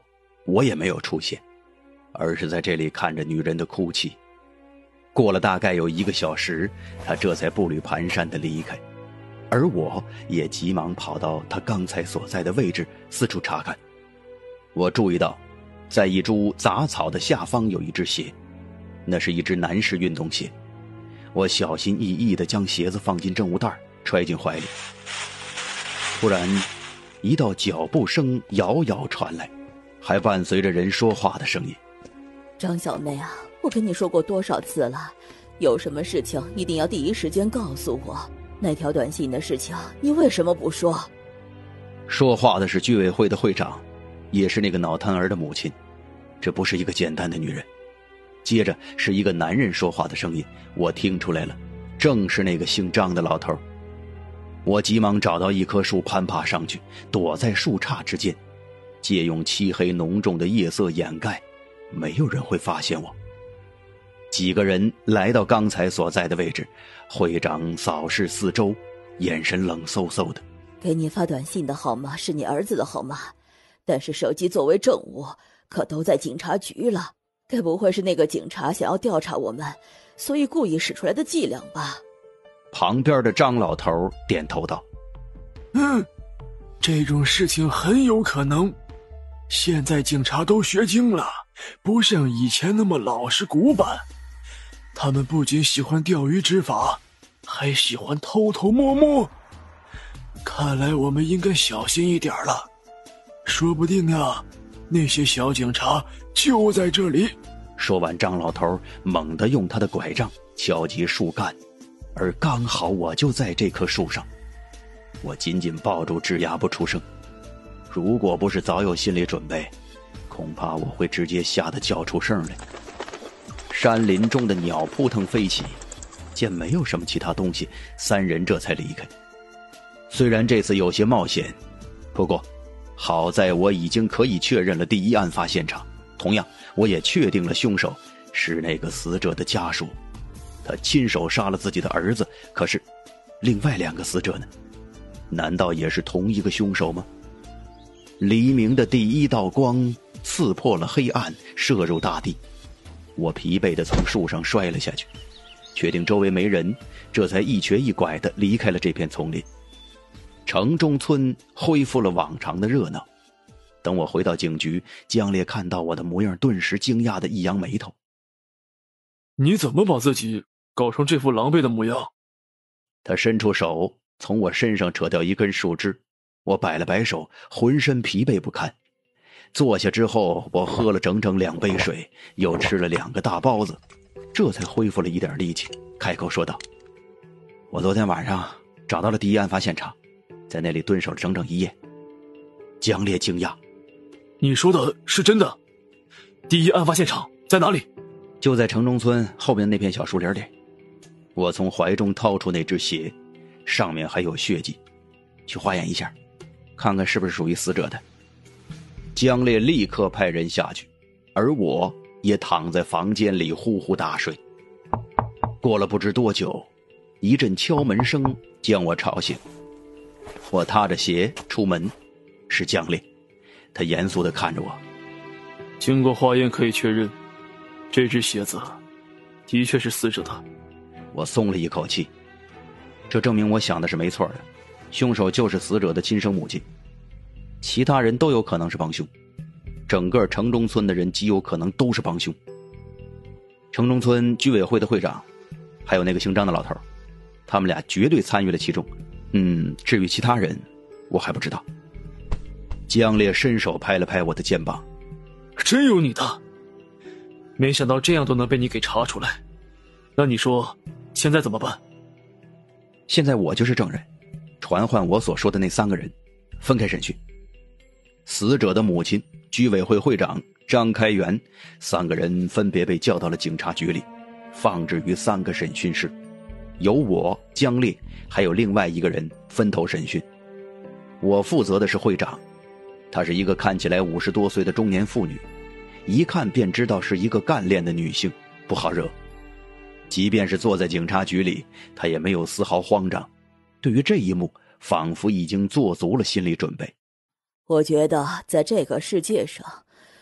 我也没有出现，而是在这里看着女人的哭泣。过了大概有一个小时，她这才步履蹒跚地离开，而我也急忙跑到她刚才所在的位置四处查看。我注意到在一株杂草的下方有一只鞋，那是一只男士运动鞋。我小心翼翼地将鞋子放进证物袋，揣进怀里。突然一道脚步声遥遥传来，还伴随着人说话的声音。 张小妹啊，我跟你说过多少次了，有什么事情一定要第一时间告诉我。那条短信的事情你为什么不说？ 说话的是居委会的会长，也是那个脑瘫儿的母亲。这不是一个简单的女人。接着是一个男人说话的声音，我听出来了，正是那个姓张的老头。我急忙找到一棵树，攀爬上去，躲在树杈之间，借用漆黑浓重的夜色掩盖，没有人会发现我。几个人来到刚才所在的位置，会长扫视四周，眼神冷飕飕的。 给你发短信的号码是你儿子的号码，但是手机作为证物可都在警察局了，该不会是那个警察想要调查我们，所以故意使出来的伎俩吧？ 旁边的张老头点头道： 嗯，这种事情很有可能。现在警察都学精了，不像以前那么老实古板。他们不仅喜欢钓鱼执法，还喜欢偷偷摸摸。看来我们应该小心一点了，说不定啊，那些小警察就在这里。 说完，张老头猛地用他的拐杖敲击树干，而刚好我就在这棵树上。我紧紧抱住吱呀不出声，如果不是早有心理准备，恐怕我会直接吓得叫出声来。山林中的鸟扑腾飞起，见没有什么其他东西，三人这才离开。虽然这次有些冒险，不过好在我已经可以确认了第一案发现场，同样我也确定了凶手是那个死者的家属。他亲手杀了自己的儿子，可是另外两个死者呢？难道也是同一个凶手吗？黎明的第一道光刺破了黑暗，射入大地。我疲惫地从树上摔了下去，确定周围没人，这才一瘸一拐地离开了这片丛林。城中村恢复了往常的热闹。等我回到警局，江烈看到我的模样，顿时惊讶地一扬眉头。 你怎么把自己搞成这副狼狈的模样？ 他伸出手从我身上扯掉一根树枝，我摆了摆手，浑身疲惫不堪。坐下之后，我喝了整整两杯水，又吃了两个大包子，这才恢复了一点力气，开口说道：我昨天晚上找到了第一案发现场，在那里蹲守了整整一夜。江烈惊讶： 你说的是真的？第一案发现场在哪里？ 就在城中村后面那片小树林里。我从怀中掏出那只鞋，上面还有血迹，去化验一下，看看是不是属于死者的。江烈立刻派人下去，而我也躺在房间里呼呼大睡。过了不知多久，一阵敲门声将我吵醒。我踏着鞋出门，是江烈。他严肃地看着我。 经过化验可以确认，这只鞋子的确是死者的。 我松了一口气，这证明我想的是没错的，凶手就是死者的亲生母亲，其他人都有可能是帮凶，整个城中村的人极有可能都是帮凶。城中村居委会的会长，还有那个姓张的老头，他们俩绝对参与了其中。嗯，至于其他人，我还不知道。江烈伸手拍了拍我的肩膀： 真有你的，没想到这样都能被你给查出来。那你说现在怎么办？ 现在我就是证人，传唤我所说的那三个人，分开审讯。死者的母亲、居委会会长张开元，三个人分别被叫到了警察局里，放置于三个审讯室，由我、江烈还有另外一个人分头审讯。我负责的是会长，她是一个看起来五十多岁的中年妇女，一看便知道是一个干练的女性，不好惹。即便是坐在警察局里，她也没有丝毫慌张，对于这一幕仿佛已经做足了心理准备。 我觉得在这个世界上，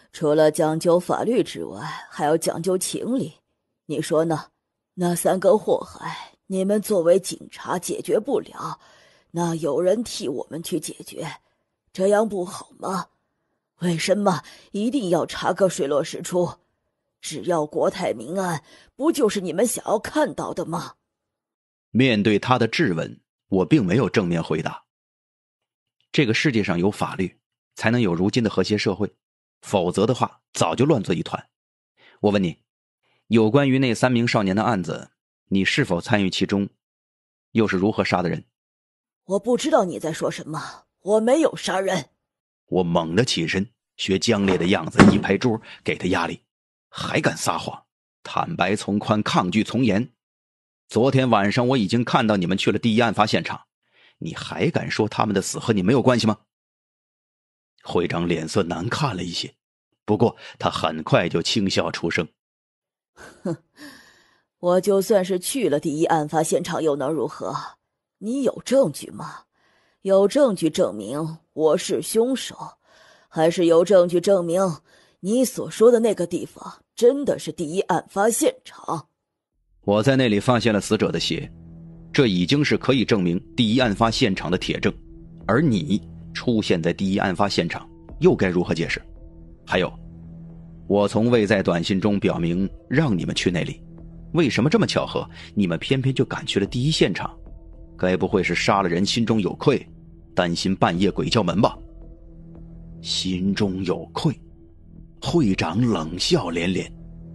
除了讲究法律之外，还要讲究情理。你说呢？那三个祸害，你们作为警察解决不了，那有人替我们去解决，这样不好吗？为什么一定要查个水落石出？只要国泰民安，不就是你们想要看到的吗？ 面对他的质问，我并没有正面回答。这个世界上有法律，才能有如今的和谐社会，否则的话早就乱作一团。我问你，有关于那三名少年的案子，你是否参与其中？又是如何杀的人？ 我不知道你在说什么，我没有杀人。 我猛地起身，学僵烈的样子，一拍桌，给他压力。还敢撒谎？坦白从宽，抗拒从严。昨天晚上我已经看到你们去了第一案发现场，你还敢说他们的死和你没有关系吗？会长脸色难看了一些，不过他很快就轻笑出声。 哼，我就算是去了第一案发现场又能如何？你有证据吗？有证据证明我是凶手，还是有证据证明你所说的那个地方真的是第一案发现场？ 我在那里发现了死者的血，这已经是可以证明第一案发现场的铁证。而你出现在第一案发现场，又该如何解释？还有，我从未在短信中表明让你们去那里，为什么这么巧合，你们偏偏就赶去了第一现场？该不会是杀了人心中有愧，担心半夜鬼叫门吧？心中有愧？会长冷笑连连。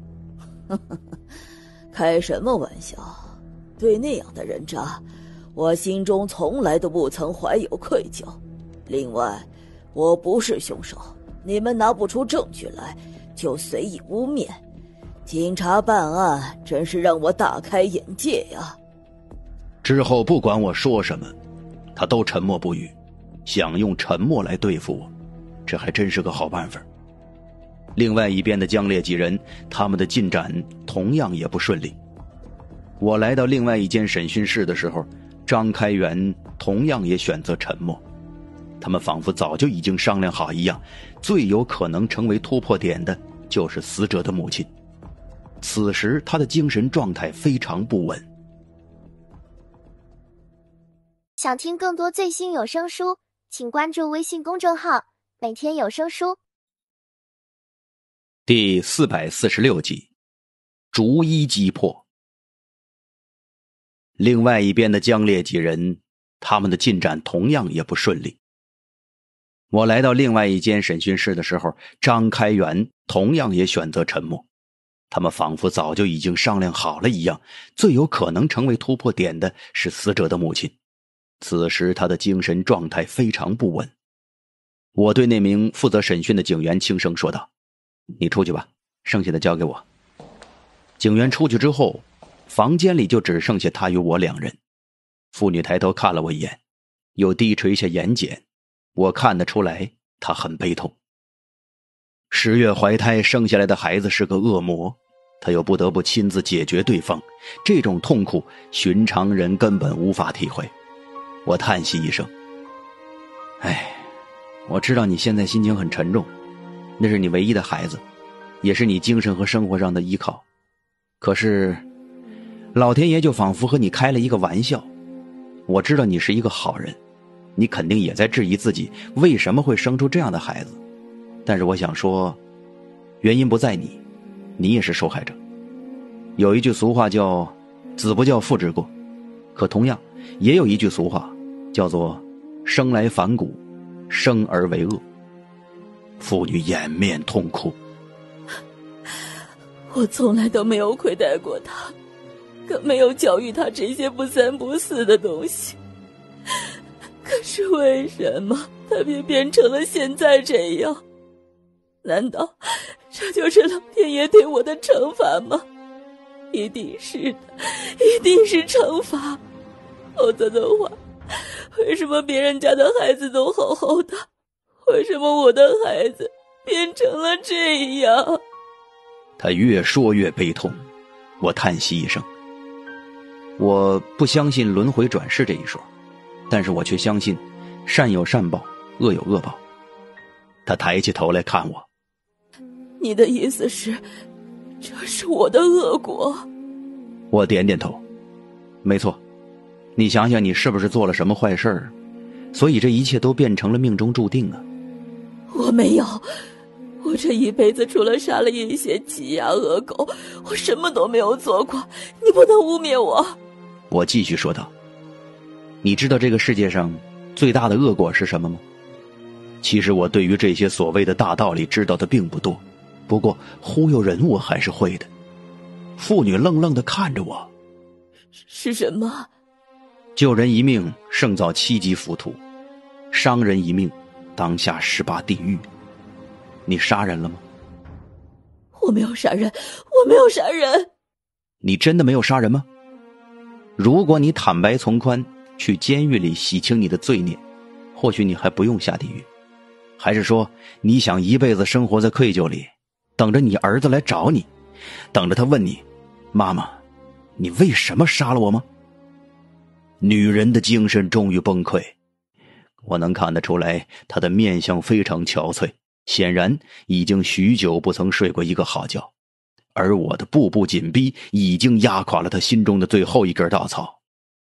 开什么玩笑？对那样的人渣，我心中从来都不曾怀有愧疚。另外，我不是凶手，你们拿不出证据来就随意污蔑，警察办案真是让我大开眼界呀。 之后不管我说什么，他都沉默不语，想用沉默来对付我，这还真是个好办法。另外一边的江烈几人，他们的进展同样也不顺利。我来到另外一间审讯室的时候，张开元同样也选择沉默。他们仿佛早就已经商量好一样，最有可能成为突破点的就是死者的母亲。此时他的精神状态非常不稳。 想听更多最新有声书，请关注微信公众号每天有声书。 第四百四十六集，逐一击破。另外一边的江烈几人，他们的进展同样也不顺利。我来到另外一间审讯室的时候，张开元同样也选择沉默。他们仿佛早就已经商量好了一样，最有可能成为突破点的是死者的母亲。此时他的精神状态非常不稳。我对那名负责审讯的警员轻声说道：你出去吧，剩下的交给我。警员出去之后，房间里就只剩下他与我两人。妇女抬头看了我一眼，又低垂下眼睑，我看得出来她很悲痛。十月怀胎生下来的孩子是个恶魔，她又不得不亲自解决对方，这种痛苦寻常人根本无法体会。我叹息一声，哎，我知道你现在心情很沉重，那是你唯一的孩子，也是你精神和生活上的依靠。可是老天爷就仿佛和你开了一个玩笑。我知道你是一个好人，你肯定也在质疑自己为什么会生出这样的孩子，但是我想说，原因不在你，你也是受害者。有一句俗话叫子不教父之过，可同样也有一句俗话叫做生来反骨，生而为恶。妇女掩面痛哭。 我从来都没有亏待过他，更没有教育他这些不三不四的东西。可是为什么他便变成了现在这样？难道这就是老天爷对我的惩罚吗？一定是的，一定是惩罚。否则的话，为什么别人家的孩子都好好的，为什么我的孩子变成了这样？ 他越说越悲痛，我叹息一声。我不相信轮回转世这一说，但是我却相信善有善报，恶有恶报。他抬起头来看我， 你的意思是，这是我的恶果？ 我点点头，没错。你想想，你是不是做了什么坏事儿，所以这一切都变成了命中注定啊？ 我没有，我这一辈子除了杀了一些鸡鸭恶狗，我什么都没有做过，你不能污蔑我。 我继续说道，你知道这个世界上最大的恶果是什么吗？其实我对于这些所谓的大道理知道的并不多，不过忽悠人我还是会的。妇女愣愣地看着我。 是什么？ 救人一命胜造七级浮屠，伤人一命当下十八地狱。你杀人了吗？ 我没有杀人，我没有杀人。 你真的没有杀人吗？如果你坦白从宽，去监狱里洗清你的罪孽，或许你还不用下地狱。还是说你想一辈子生活在愧疚里，等着你儿子来找你，等着他问你，妈妈，你为什么杀了我吗？女人的精神终于崩溃，我能看得出来她的面相非常憔悴，显然已经许久不曾睡过一个好觉，而我的步步紧逼已经压垮了她心中的最后一根稻草。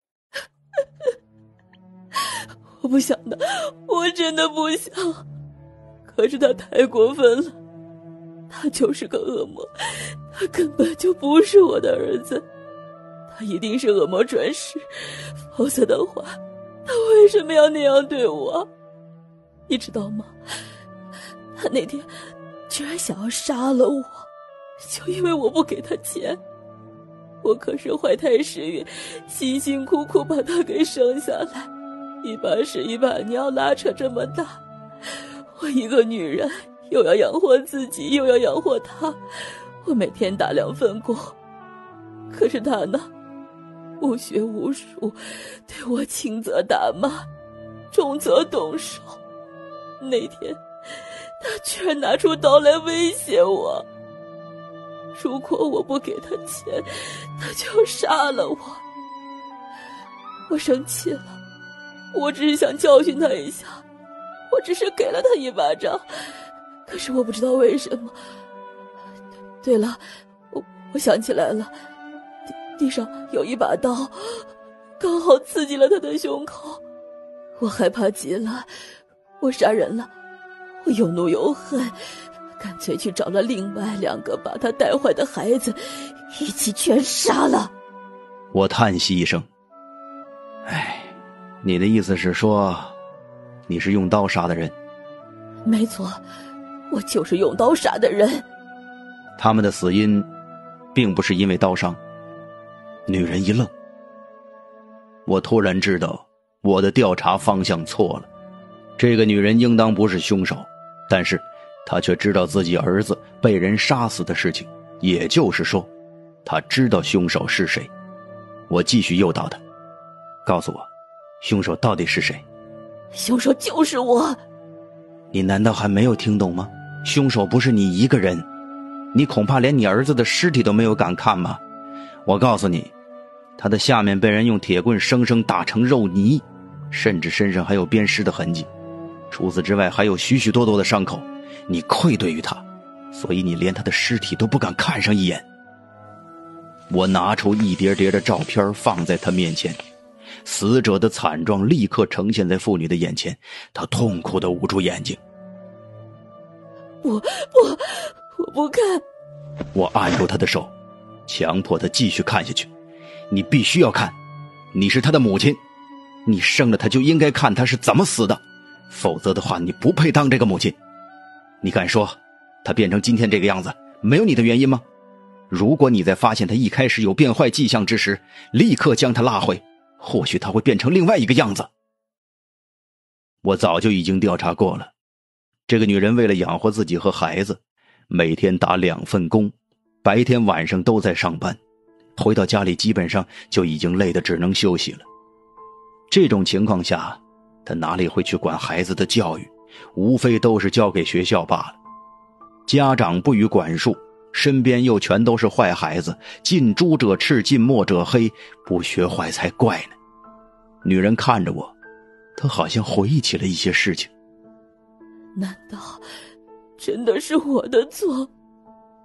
我不想的，我真的不想，可是他太过分了，他就是个恶魔，他根本就不是我的儿子，他一定是恶魔转世，否则的话他为什么要那样对我？你知道吗？他那天居然想要杀了我，就因为我不给他钱。我可是怀胎十月，辛辛苦苦把他给生下来，一把屎一把尿拉扯这么大，我一个女人又要养活自己又要养活他，我每天打两份工。可是他呢，不学无术，对我轻则打骂，重则动手。那天他居然拿出刀来威胁我，如果我不给他钱，他就要杀了我。我生气了，我只是想教训他一下，我只是给了他一巴掌，可是我不知道为什么。对了，我我想起来了，地地上有一把刀，刚好刺激了他的胸口。我害怕极了，我杀人了，我又怒又恨，干脆去找了另外两个把他带坏的孩子，一起全杀了。 我叹息一声，哎，你的意思是说，你是用刀杀的人？ 没错，我就是用刀杀的人。 他们的死因并不是因为刀伤。女人一愣，我突然知道我的调查方向错了。这个女人应当不是凶手，但是她却知道自己儿子被人杀死的事情，也就是说她知道凶手是谁。我继续诱导她，告诉我凶手到底是谁？ 凶手就是我。 你难道还没有听懂吗？凶手不是你一个人，你恐怕连你儿子的尸体都没有敢看吧？我告诉你，他的下面被人用铁棍生生打成肉泥，甚至身上还有鞭尸的痕迹，除此之外还有许许多多的伤口。你愧对于他，所以你连他的尸体都不敢看上一眼。我拿出一叠叠的照片放在他面前，死者的惨状立刻呈现在妇女的眼前，她痛苦地捂住眼睛。 不不，我不看。 我按住她的手，强迫她继续看下去。你必须要看，你是她的母亲，你生了她就应该看她是怎么死的，否则的话你不配当这个母亲。你敢说她变成今天这个样子没有你的原因吗？如果你在发现她一开始有变坏迹象之时立刻将她拉回，或许她会变成另外一个样子。我早就已经调查过了，这个女人为了养活自己和孩子，每天打两份工，白天晚上都在上班，回到家里基本上就已经累得只能休息了。这种情况下，她哪里会去管孩子的教育，无非都是交给学校罢了。家长不予管束，身边又全都是坏孩子，近朱者赤，近墨者黑，不学坏才怪呢。女人看着我，她好像回忆起了一些事情。 难道真的是我的错？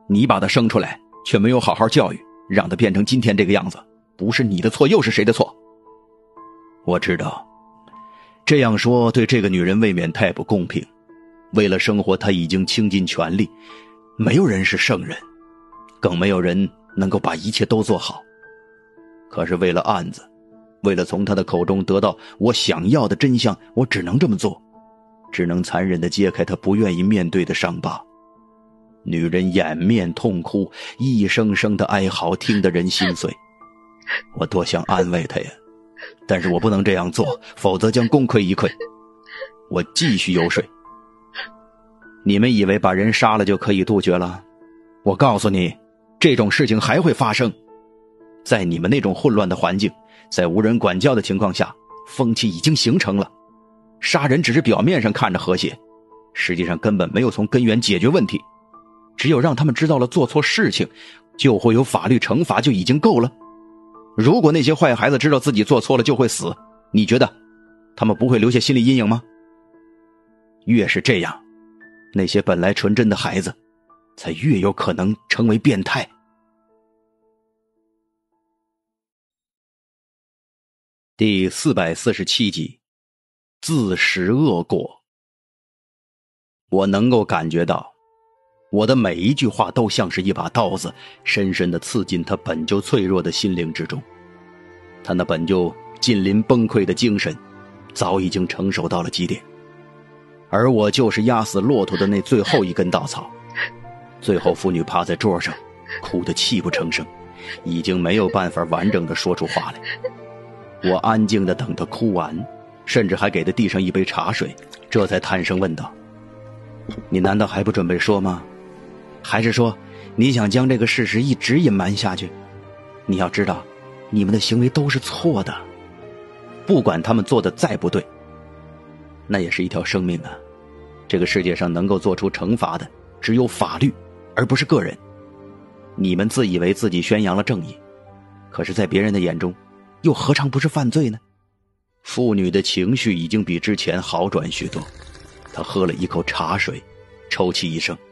你把他生出来，却没有好好教育，让他变成今天这个样子，不是你的错又是谁的错？我知道，这样说对这个女人未免太不公平。为了生活，她已经倾尽全力，没有人是圣人，更没有人能够把一切都做好。可是为了案子，为了从她的口中得到我想要的真相，我只能这么做，只能残忍地揭开她不愿意面对的伤疤。女人掩面痛哭，一声声的哀嚎，听得人心碎。我多想安慰她呀，但是我不能这样做，否则将功亏一篑。我继续游说。你们以为把人杀了就可以杜绝了？我告诉你，这种事情还会发生。在你们那种混乱的环境，在无人管教的情况下，风气已经形成了。杀人只是表面上看着和谐，实际上根本没有从根源解决问题。只有让他们知道了做错事情，就会有法律惩罚，就已经够了。如果那些坏孩子知道自己做错了就会死，你觉得他们不会留下心理阴影吗？越是这样，那些本来纯真的孩子才越有可能成为变态。第四百四十七集，自食恶果。我能够感觉到，我的每一句话都像是一把刀子，深深地刺进他本就脆弱的心灵之中。他那本就近临崩溃的精神，早已经承受到了极点。而我就是压死骆驼的那最后一根稻草。最后妇女趴在桌上，哭得泣不成声，已经没有办法完整地说出话来。我安静地等她哭完，甚至还给她递上一杯茶水，这才叹声问道：你难道还不准备说吗？还是说你想将这个事实一直隐瞒下去？你要知道，你们的行为都是错的，不管他们做的再不对，那也是一条生命啊。这个世界上能够做出惩罚的只有法律，而不是个人。你们自以为自己宣扬了正义，可是在别人的眼中又何尝不是犯罪呢？妇女的情绪已经比之前好转许多，她喝了一口茶水，抽泣一声：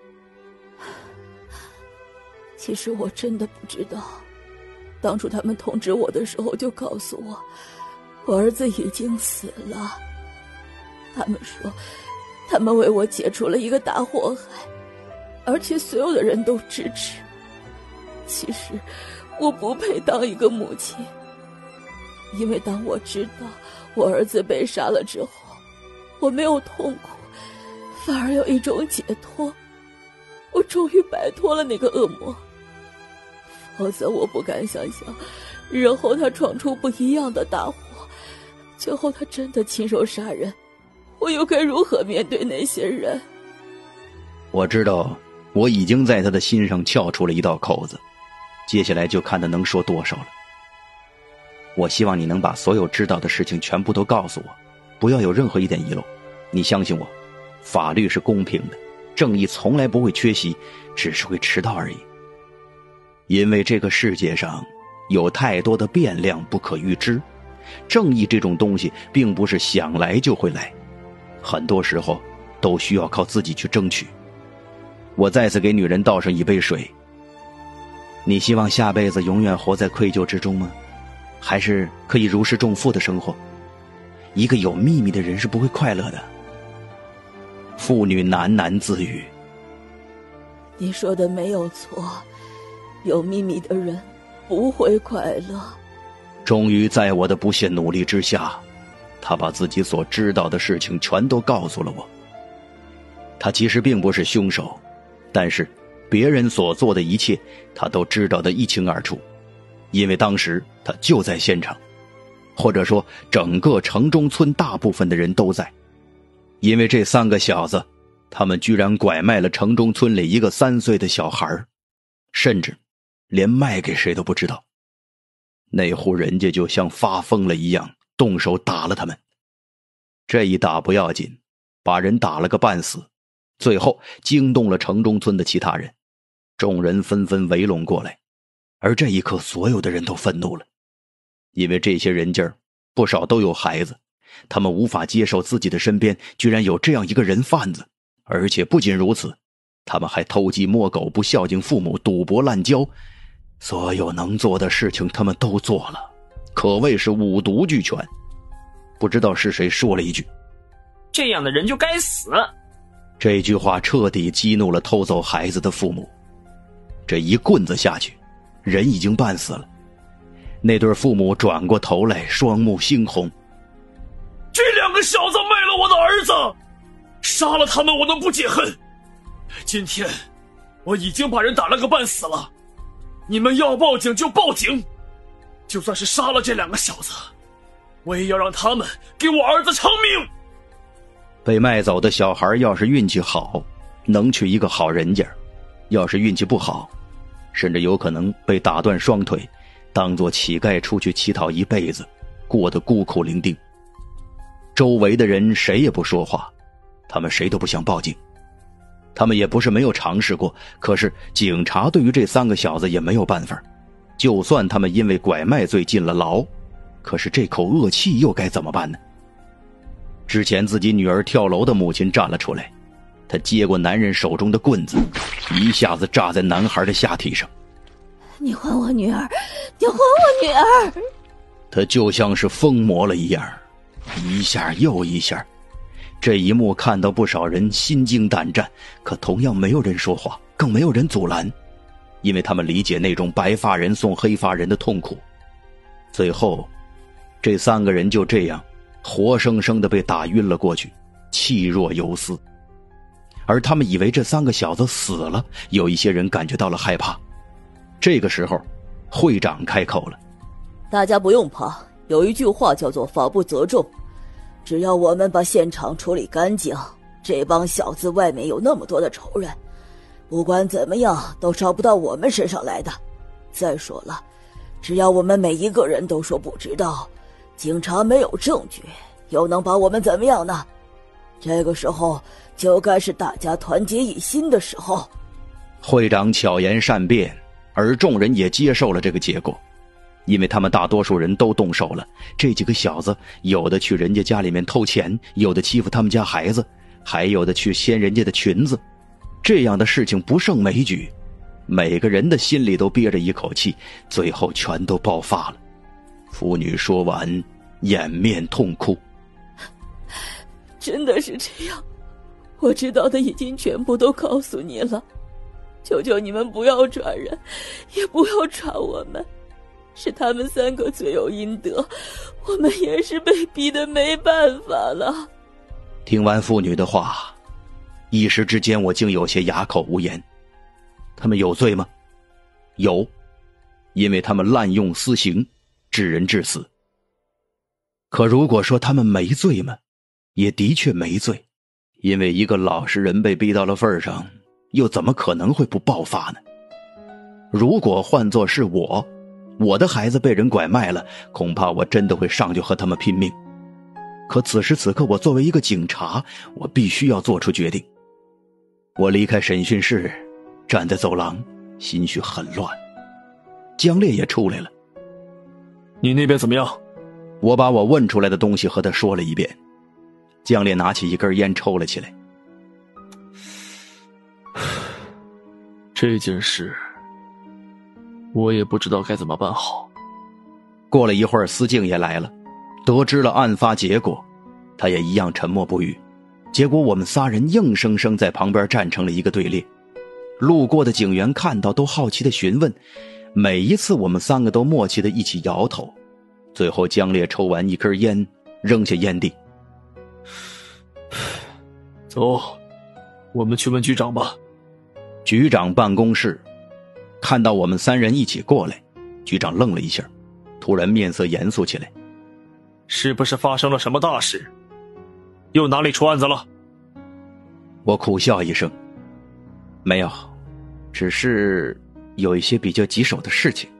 其实我真的不知道，当初他们通知我的时候就告诉我，我儿子已经死了。他们说，他们为我解除了一个大祸害，而且所有的人都支持。其实我不配当一个母亲，因为当我知道我儿子被杀了之后，我没有痛苦，反而有一种解脱。我终于摆脱了那个恶魔，否则我不敢想象，日后他闯出不一样的大祸，最后他真的亲手杀人，我又该如何面对那些人？ 我知道我已经在他的心上撬出了一道口子，接下来就看他能说多少了。我希望你能把所有知道的事情全部都告诉我，不要有任何一点遗漏。你相信我，法律是公平的，正义从来不会缺席，只是会迟到而已。因为这个世界上有太多的变量不可预知，正义这种东西并不是想来就会来，很多时候都需要靠自己去争取。我再次给女人倒上一杯水。你希望下辈子永远活在愧疚之中吗？还是可以如释重负的生活？一个有秘密的人是不会快乐的。妇女喃喃自语： 你说的没有错，有秘密的人不会快乐。 终于在我的不懈努力之下，他把自己所知道的事情全都告诉了我。他其实并不是凶手，但是别人所做的一切他都知道得一清二楚，因为当时他就在现场，或者说整个城中村大部分的人都在。因为这三个小子，他们居然拐卖了城中村里一个三岁的小孩，甚至连卖给谁都不知道。那户人家就像发疯了一样，动手打了他们。这一打不要紧，把人打了个半死，最后惊动了城中村的其他人，众人纷纷围拢过来。而这一刻，所有的人都愤怒了，因为这些人家不少都有孩子，他们无法接受自己的身边居然有这样一个人贩子，而且不仅如此， 他们还偷鸡摸狗，不孝敬父母，赌博滥交，所有能做的事情他们都做了，可谓是五毒俱全。不知道是谁说了一句： 这样的人就该死。 这句话彻底激怒了偷走孩子的父母。这一棍子下去，人已经半死了。那对父母转过头来，双目猩红。 这两个小子卖了我的儿子，杀了他们我都不解恨。今天我已经把人打了个半死了，你们要报警就报警，就算是杀了这两个小子，我也要让他们给我儿子偿命。 被卖走的小孩要是运气好，能娶一个好人家；要是运气不好，甚至有可能被打断双腿，当作乞丐出去乞讨一辈子，过得孤苦伶仃。周围的人谁也不说话，他们谁都不想报警。他们也不是没有尝试过，可是警察对于这三个小子也没有办法。就算他们因为拐卖罪进了牢，可是这口恶气又该怎么办呢？之前自己女儿跳楼的母亲站了出来，她接过男人手中的棍子，一下子扎在男孩的下体上。 你还我女儿，你还我女儿！ 她就像是疯魔了一样，一下又一下。这一幕看到不少人心惊胆战，可同样没有人说话，更没有人阻拦，因为他们理解那种白发人送黑发人的痛苦。最后这三个人就这样活生生地被打晕了过去，气若游丝。而他们以为这三个小子死了，有一些人感觉到了害怕。这个时候会长开口了： 大家不用怕，有一句话叫做法不责众，只要我们把现场处理干净，这帮小子外面有那么多的仇人，不管怎么样都烧不到我们身上来的。再说了，只要我们每一个人都说不知道，警察没有证据，又能把我们怎么样呢？这个时候就该是大家团结一心的时候。 会长巧言善辩，而众人也接受了这个结果，因为他们大多数人都动手了。这几个小子有的去人家家里面偷钱，有的欺负他们家孩子，还有的去掀人家的裙子，这样的事情不胜枚举。每个人的心里都憋着一口气，最后全都爆发了。妇女说完，掩面痛哭。 真的是这样，我知道的已经全部都告诉你了，求求你们不要传人，也不要传我们，是他们三个罪有应得，我们也是被逼得没办法了。 听完妇女的话，一时之间我竟有些哑口无言。他们有罪吗？有，因为他们滥用私刑，致人致死。可如果说他们没罪吗？也的确没罪，因为一个老实人被逼到了份上，又怎么可能会不爆发呢？如果换作是我，我的孩子被人拐卖了，恐怕我真的会上去和他们拼命。可此时此刻，我作为一个警察，我必须要做出决定。我离开审讯室，站在走廊，心绪很乱。江烈也出来了。 你那边怎么样？ 我把我问出来的东西和他说了一遍。江烈拿起一根烟抽了起来。 这件事我也不知道该怎么办好。 过了一会儿，司静也来了，得知了案发结果，他也一样沉默不语。结果我们仨人硬生生在旁边站成了一个队列。路过的警员看到都好奇的询问，每一次我们三个都默契的一起摇头。最后江烈抽完一根烟，扔下烟蒂。 走，我们去问局长吧。 局长办公室看到我们三人一起过来，局长愣了一下，突然面色严肃起来。 是不是发生了什么大事？又哪里出案子了？ 我苦笑一声，没有，只是有一些比较棘手的事情。